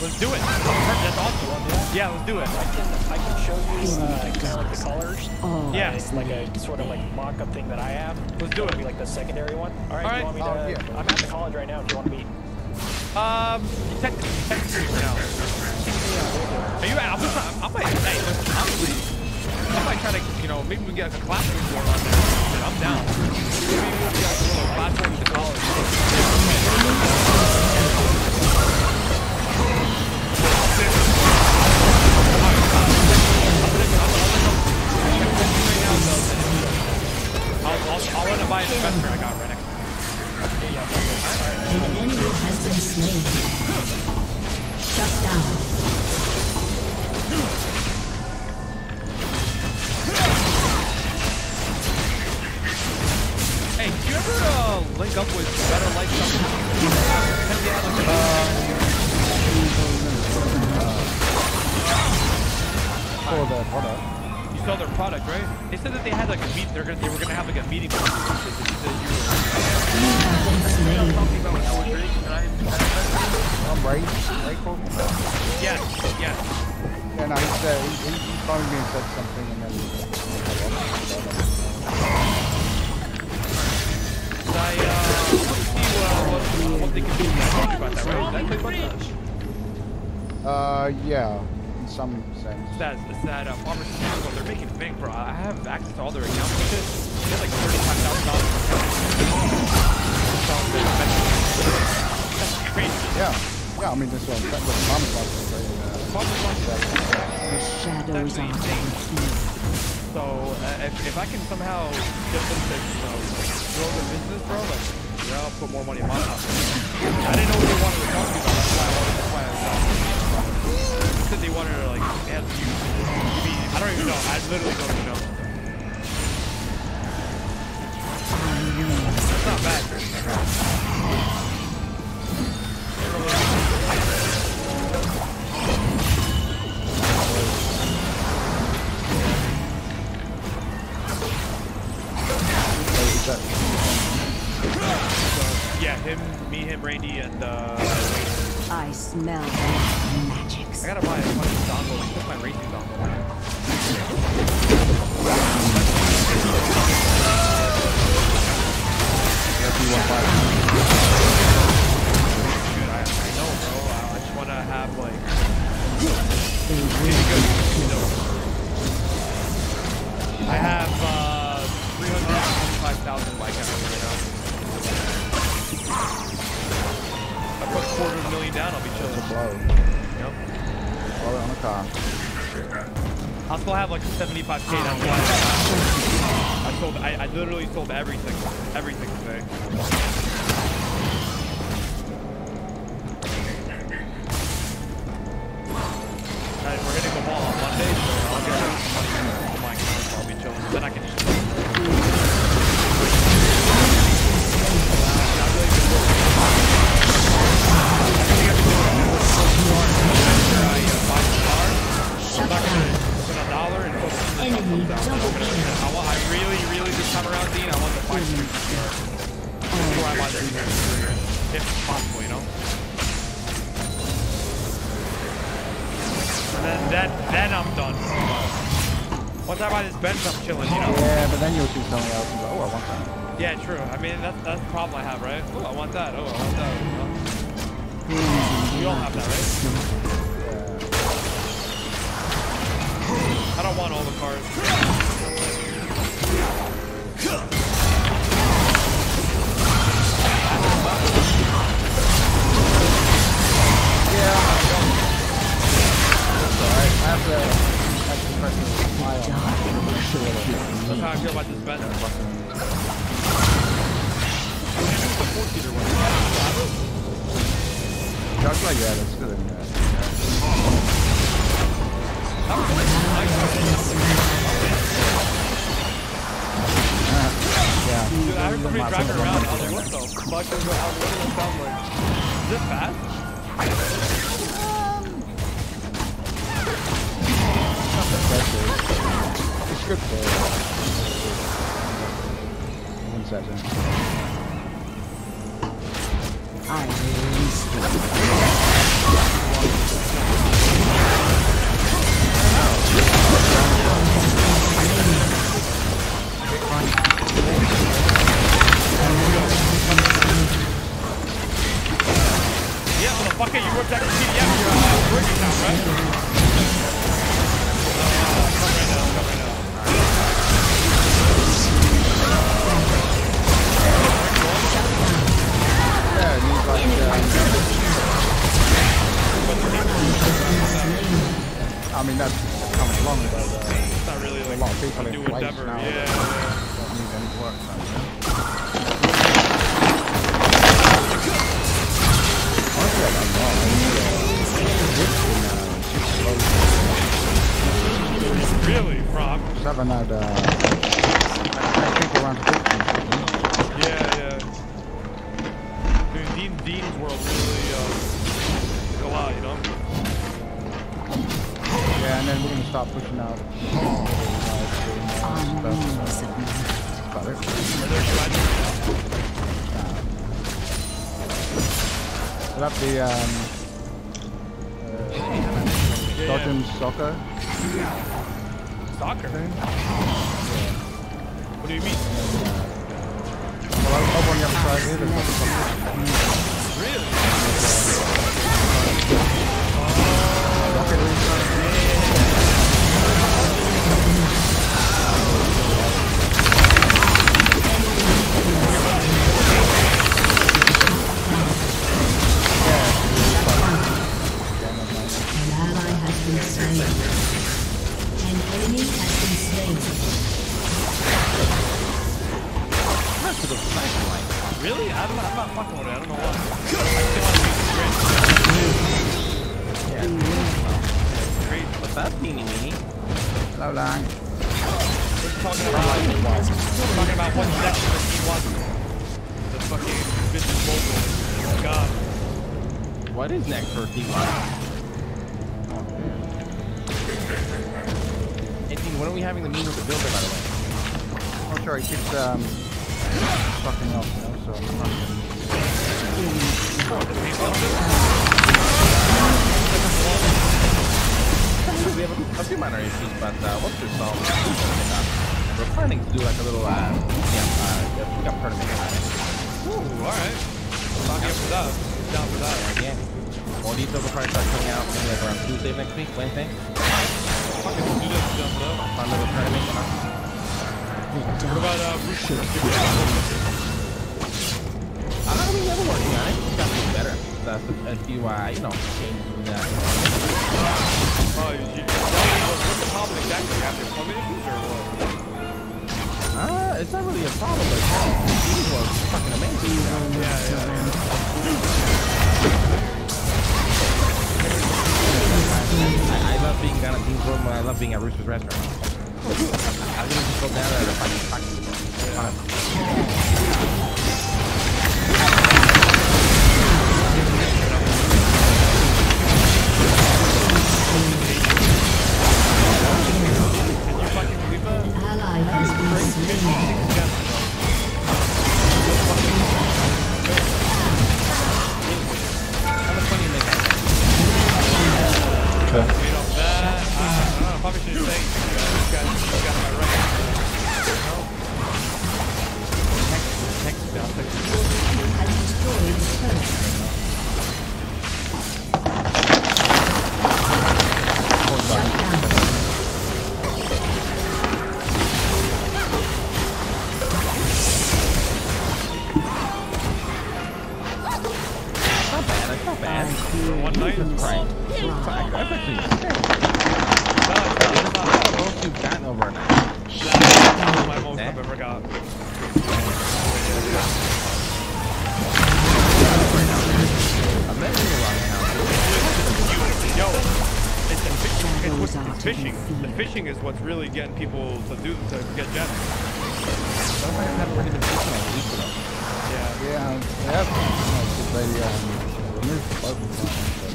Let's do it. That's awesome. Yeah, let's do it. I can show you kind of like the colors. Yeah. It's like a sort of like mock-up thing that I have. Let's do it. Be like the secondary one. All right. All right. You want me to? Yeah. I'm at the college right now. If you want to meet. Technically for now. Are you? I might. Hey, listen, honestly, I might try to, you know, maybe we get a classroom going on there. I'm down. Maybe we'll get a little classroom to college. I'll run it by an investor I got right next to me. An enemy has been slain. Shut down. Hey, do you ever link up with Better Life Supplements? For the product. You saw their product, right? They said that they had like a meet. They were gonna have like a meeting with you. Ray called me? Yes, yes. Yeah, no, he phoned me and said something and then... what they can do about that, right? Did I talk about that? Yeah, in some sense. That Farmers Stand, they're making bank, bro. I have access to all their accounts and shit. They have like $35,000 That's crazy. Yeah, I mean, this one, that was Farmers Market. The shadows are So, if I can somehow get them to, you know, grow their business, bro, like, yeah, I'll put more money in my pocket. I didn't know what they wanted to talk to me about. That's why I was they said they wanted to, like, ask you. I don't even know. I literally don't even know. It's not bad. Yeah, him, Randy, and I smell magics. I gotta buy a fucking dongle. Like, put my racing dongle on it. I know, bro. I just wanna have like really good, you know. I have 325,000 bike hours right now. I put $250,000 down, I'll be chilling. It's a blow. Yep. Blow it on the car. I'll still have like 75K down. I literally sold everything today. Alright, we're hitting the wall on Monday, so I'll get some money on my account, so I'll be chilling. Then I can just... I really this time around, Dean, I want the 5 street before I buy the if possible, you know. And then I'm done. Once I buy this Benz, I'm chilling, you know. Yeah, but then you'll see something else and go, oh, I want that. Yeah, true. I mean, that's the problem I have, right? Oh, I want that. Oh, I want that. You all have that, right? I don't want all the cars. Alright, I have to press the file. That's how I feel about this Benz. Just like that, that's good. Yeah. Dude, I heard somebody driving around. I was like, what the fuck is that? What does it sound like? Is it fast? It's good for 1 second. I release Yeah, motherfucker, you worked at the CDF, you're working now, right? Come right now. Yeah, and he's like, I mean, that's coming along, but it's not really like a lot of people in new place endeavor. now Yeah. that don't need any work. Honestly, I don't know. Really, Rob? 7 had, I think around 50. Yeah. Dude, Dean's World really took a lot, you know? Yeah, and then we're gonna start pushing out. We'll have the Dodgems soccer. Soccer? What do you mean? Well, over on the other side here, there's nothing. Really? Rocket League. Really? I'm not fucking with it. I don't know why. Great. What's up, Beanie Weenie? Hello, Lang. We're talking about what section that he wants. The fucking business mogul. Oh god. What is next for T1? Hey, team, when are we having the meeting with the builder, by the way? Oh, sure, he keeps fucking up, you know, so I'm not We have a few minor issues, but once they're solved, we're planning to do like a little, pickup tournament. Ooh, alright. Talking up for that. Down for that. Yeah. More details will probably start coming out maybe like around Tuesday next week, Wednesday. Fucking do this stuff, though. Fun little tournament, you know? What about Rooster? I mean, never working on it. It's got to be better. That's a few, changes in that. What's the problem exactly? You have the plumbing issues or what? It's not really a problem, but these was fucking amazing. Yeah. I love being down at Dean's World, but I love being at Rooster's Restaurant. I'm gonna just go down there and find Fishing. The fishing is what's really getting people to get jets. Yeah, they removed both of them.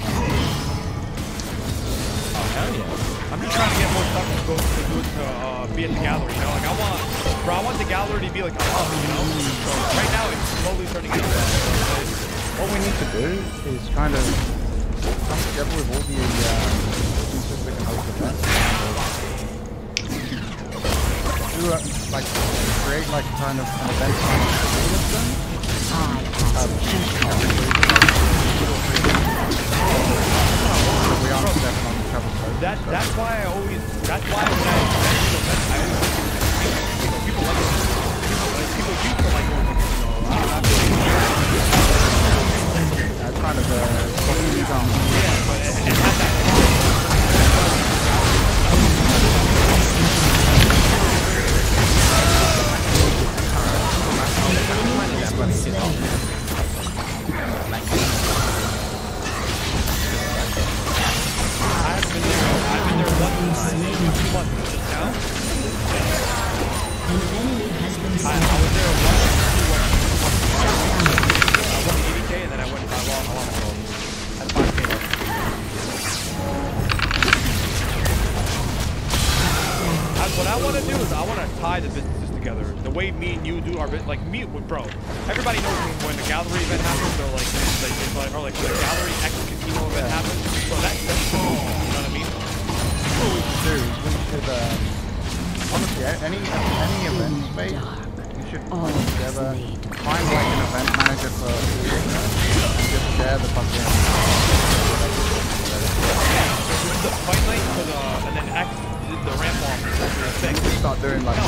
Oh, hell yeah. I'm just trying to get more stuff to be at the gallery, you know? Like, I want the gallery to be like a hub, you know? So right now, it's slowly starting to get What we need to do is kind of come together with all the instances we can host events. Do like create like kind of an event kind of system. We aren't stepping on each other's toes. That's why I always. That's why when I always people like it. People used to like going to That's kind of a yeah, but it has that. I've been there one time, 2 months just now. I was there once, 2 months. I won 80K and then I went by long ago at 5K. What I want to do is I want to tie the businesses together. The way me and you do our business, like me with bro. Everybody knows when the gallery event happens, or like when the gallery X casino event happens. So that's cool. You know what I mean? What we should do is we should honestly any event space we should put together, find like an event manager for just share the fucking the fight night for the and then X did the ramp off thing. Start doing like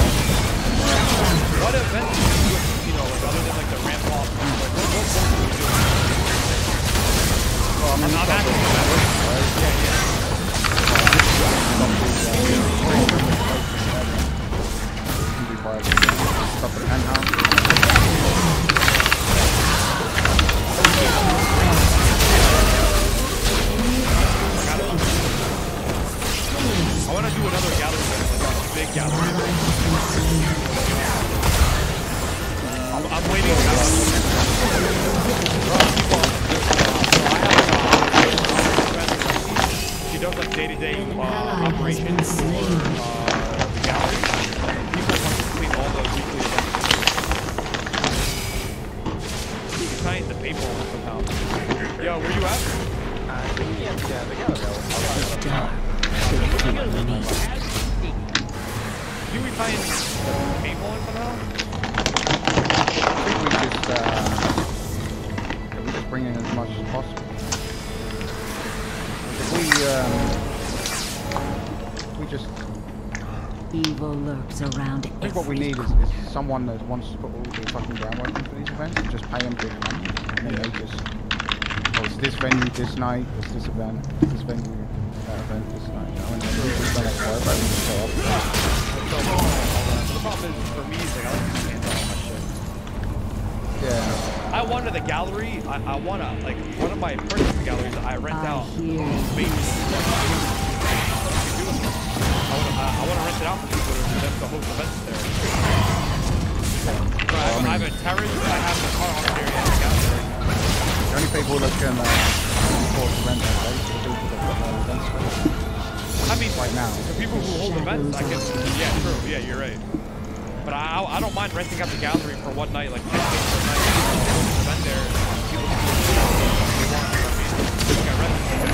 what events do you do at casino like other than like the ramp off? Like what do you do? Well, I mean, I'm asking you that. Yeah. Top of the penthouse. I want to do another gallery event, like a big gallery event. I'm waiting. She does like day-to-day operations for the gallery. People want to complete all the weekly events. You tie the paper somehow. Yo, where you at? The gallery. You we find paintball somehow? I think we just bring in as much as possible. If we just evil lurks around. I think what we need is someone that wants to put all the fucking groundwork in for these events and just pay them big money, and then they just it's this venue this night, it's this event, this venue. That event this night. I mean, we just don't have to worry about it. The problem is, for me, is like, I like to handle all my shit. Yeah. I wanted the gallery, I want to, like, one of my personal galleries that I rent out. I want to rent it out for people to host events there. So I have a terrace, I have the car on there, and the gallery. The only people that can afford to rent that place are the people that got no event space. I mean, right now. The people who hold events, I guess, yeah, true, yeah, you're right. But I don't mind renting out the gallery for one night, like 10 days per night. People spend there, people can do what they want. I mean, I rent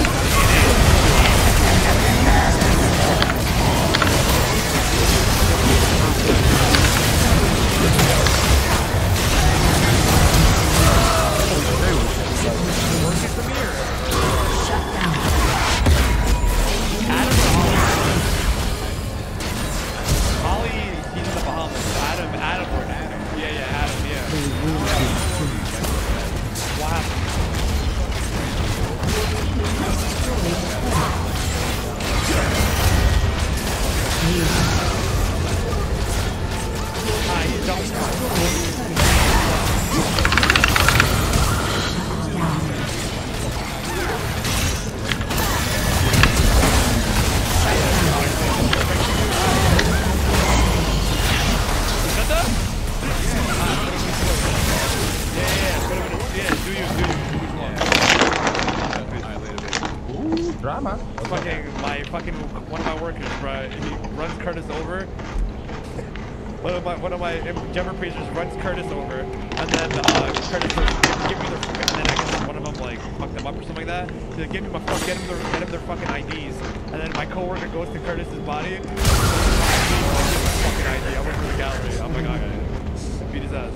Drama. One of my workers, bro, he runs Curtis over. one of my Gemmer preachers runs Curtis over, and then Curtis will give me their, and then I guess one of them like fucked them up or something like that. So they give me get him their fucking IDs, and then my coworker goes to Curtis's body. Fucking ID. I went to the gallery. I'm like, okay, beat his ass.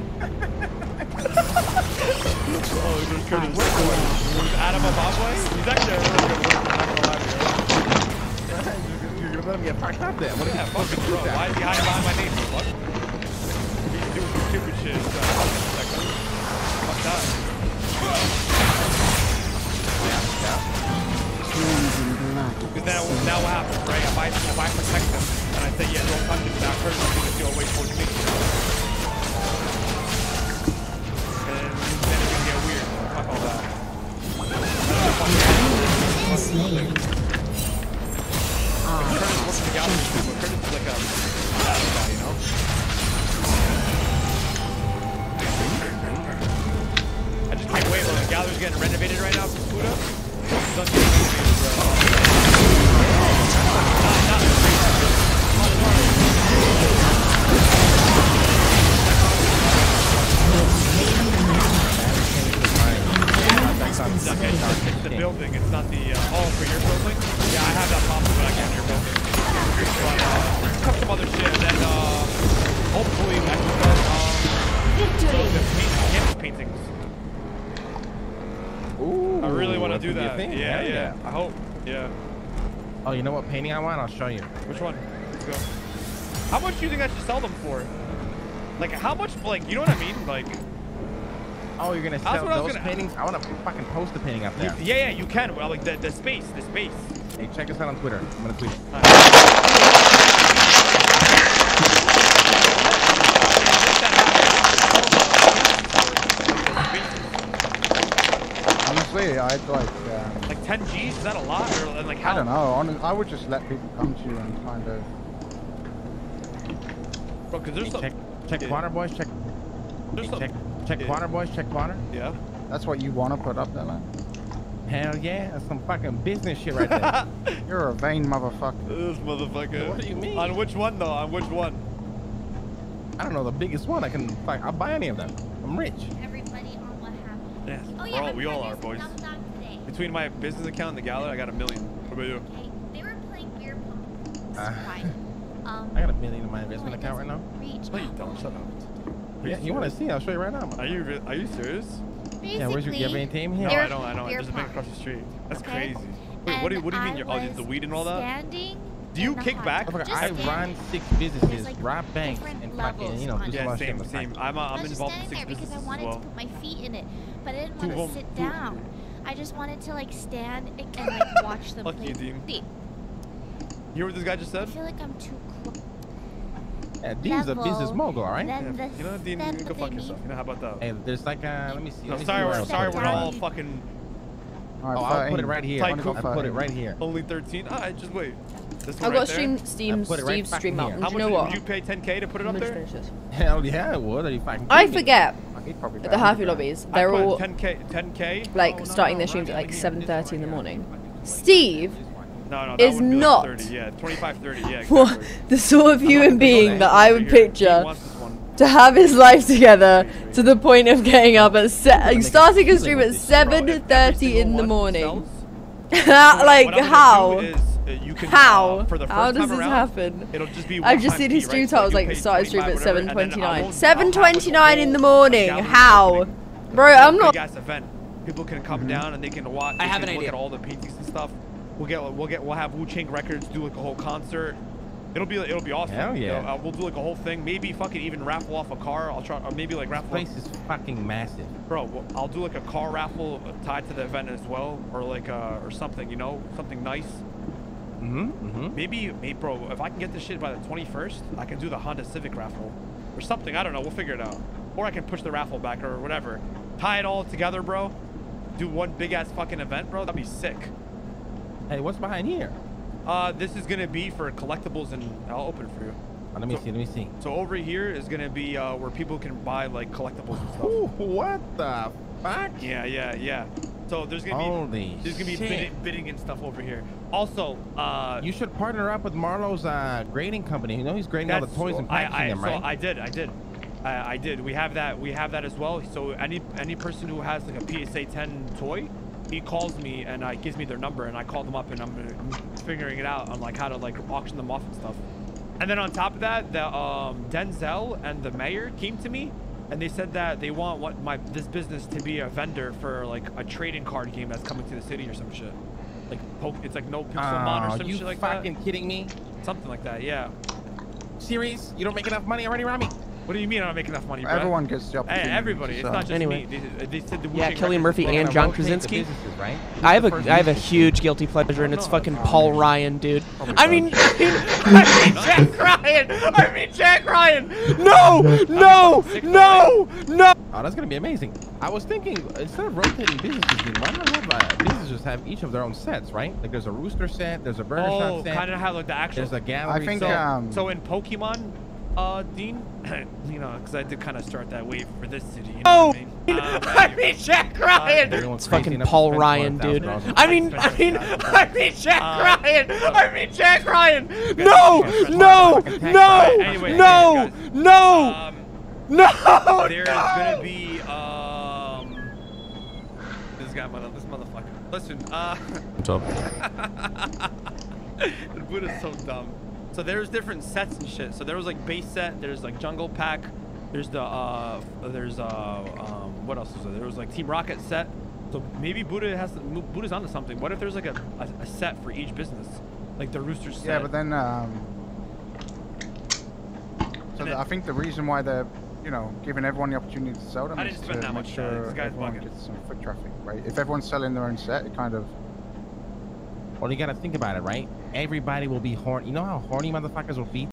Oh, there's Curtis. Was Adam a bad boy? He's actually a really good worker. I'm not gonna lie to you. You're gonna let him get fucked up there. What Yeah, fucking bro. Why is he hiding behind my name? What? He's doing some stupid shit. Fuck that. Because now what happens, right? If I protect him and I say, yeah, don't touch him, that person's gonna feel way towards me. And then it's gonna get weird. Fuck all that. Curtis works in the gallery too, but Curtis is like a guy, you know? I just can't wait. The gallery's getting renovated right now for Fuda. It's not getting renovated, bro. It's the building, it's not the, oh, for your building? Yeah, I have that problem, but I can't your building. But, some other shit, and then, hopefully, I can start, the canvas paintings. Ooh, I really want to do that. Yeah, yeah, I hope, yeah. Oh, you know what painting I want? I'll show you. Which one? Let's go. How much do you think I should sell them for? Like, how much, like, you know what I mean? Like... Oh, you're gonna sell those paintings? I want to fucking post the painting up there. Yeah, you can. Well, like the space. Hey, check us out on Twitter. I'm gonna tweet it. Honestly, I'd like 10 G's. Is that a lot? Or like how? I don't know. I would just let people come to you and kind of. Bro, because there's hey, check water, boys. Check. Check water, boys. Check water. Yeah. That's what you want to put up there, man. Hell yeah, that's some fucking business shit right there. You're a vain motherfucker. This motherfucker. What do you mean? On which one though? On which one? I don't know, the biggest one. I'll buy any of them. I'm rich. Everybody on what happened. Yes. Oh, yeah, we all are, boys. Between my business account and the gallery, I got $1 million. What about you? Okay, they were playing beer pong. I got $1 million in my investment account right now. No, you don't. Shut up. Yeah, you want to see? I'll show you right now. Are you serious? Yeah, where's your main team here? No, I don't. There's a bank across the street. That's crazy. Wait, what do you mean? You're the weed and all that? Do you kick back? I run 6 businesses, rob banks, and fucking, do yeah, same. I'm involved in 6 businesses because I wanted to put my feet in it, but I didn't want to sit down. I just wanted to like stand and like watch them play. You hear what this guy just said? I feel like I'm too close. Yeah, Dean's a business mogul, alright? Yeah. You know, Dean, you can fuck yourself. You know, how about that? Hey, there's like let me see. No, sorry, we're all fucking. Right, oh, I'll put it right here. I'll put it right here. Only 13? Alright, just wait. This I've one got right Steve's stream up. How Do you know what? Would you pay 10K to put it up there? Hell yeah, I would. Are you fucking I forget. At the Happy Lobbies, they're all 10K. like starting their streams at like 7:30 in the morning. Steve No, is would be not like 30, yeah, 25, 30, yeah, exactly. what the sort of human being that I would picture to have his life together to the point of getting up at starting a stream at 7:30 in the morning. Like how? How? How does this happen? I've just seen his stream titles like start a stream at 7:29. 7:29 in the morning. How? Bro, I'm not. People can come down and they can watch. I have an idea. Look at all the paintings and stuff. We'll have Wu-Chang Records do like a whole concert. It'll be awesome. Hell yeah. We'll do like a whole thing. Maybe fucking even raffle off a car. I'll try, or maybe like raffle. This place is fucking massive. Bro, I'll do like a car raffle tied to the event as well, or like or something, something nice. Maybe, bro, if I can get this shit by the 21st, I can do the Honda Civic raffle or something. I don't know. We'll figure it out. Or I can push the raffle back or whatever. Tie it all together, bro. Do one big ass fucking event, bro. That'd be sick. Hey, what's behind here? This is gonna be for collectibles, and I'll open it for you. Let me see. So over here is gonna be where people can buy like collectibles and stuff. Ooh, what the fuck? Yeah. So there's gonna be bidding and stuff over here. Also, you should partner up with Marlo's grading company. You know he's grading all the toys and packaging them, right? So I did. We have that as well. So any person who has like a PSA 10 toy, he calls me and gives me their number, and I call them up, and I'm figuring it out on like how to like auction them off and stuff. And then on top of that, the Denzel and the mayor came to me, and they said that they want this business to be a vendor for like a trading card game that's coming to the city or some shit. Like it's like No Pixelmon or some shit like that. Are you fucking kidding me? Something like that, yeah. Serious? You don't make enough money already, Rami? What do you mean I don't make enough money, bro? Everyone gets the opportunity. Hey, everybody. It's not just me. They said the Cillian Murphy and John Krasinski. Right? I have a huge guilty pleasure, and it's fucking Paul Ryan, dude. I mean Jack Ryan. No. Oh, that's gonna be amazing. I was thinking, instead of rotating businesses, why not have businesses have each of their own sets, right? Like there's a Rooster set, there's a Burger Shot set. Kind of have like the actual. There's a gallery. I think so in Pokemon, Dean, you know, because I did kind of start that wave for this city. You know what I mean? Jack Ryan. It's fucking Paul Ryan, dude. I mean Jack Ryan. Jack Ryan. No. There's gonna be this motherfucker. Listen, What's up? Buddha's so dumb. So there's different sets and shit. So there was like base set, there's like jungle pack, there's the what else was there? There was like Team Rocket set. So maybe Buddha's onto something. What if there's like a set for each business? Like the Rooster set. Yeah, but then I think the reason why they're, you know, giving everyone the opportunity to sell them is to make sure everyone gets some foot traffic, right? If everyone's selling their own set, it kind of... Well, you gotta think about it, right? Everybody will be horny. You know how horny motherfuckers will be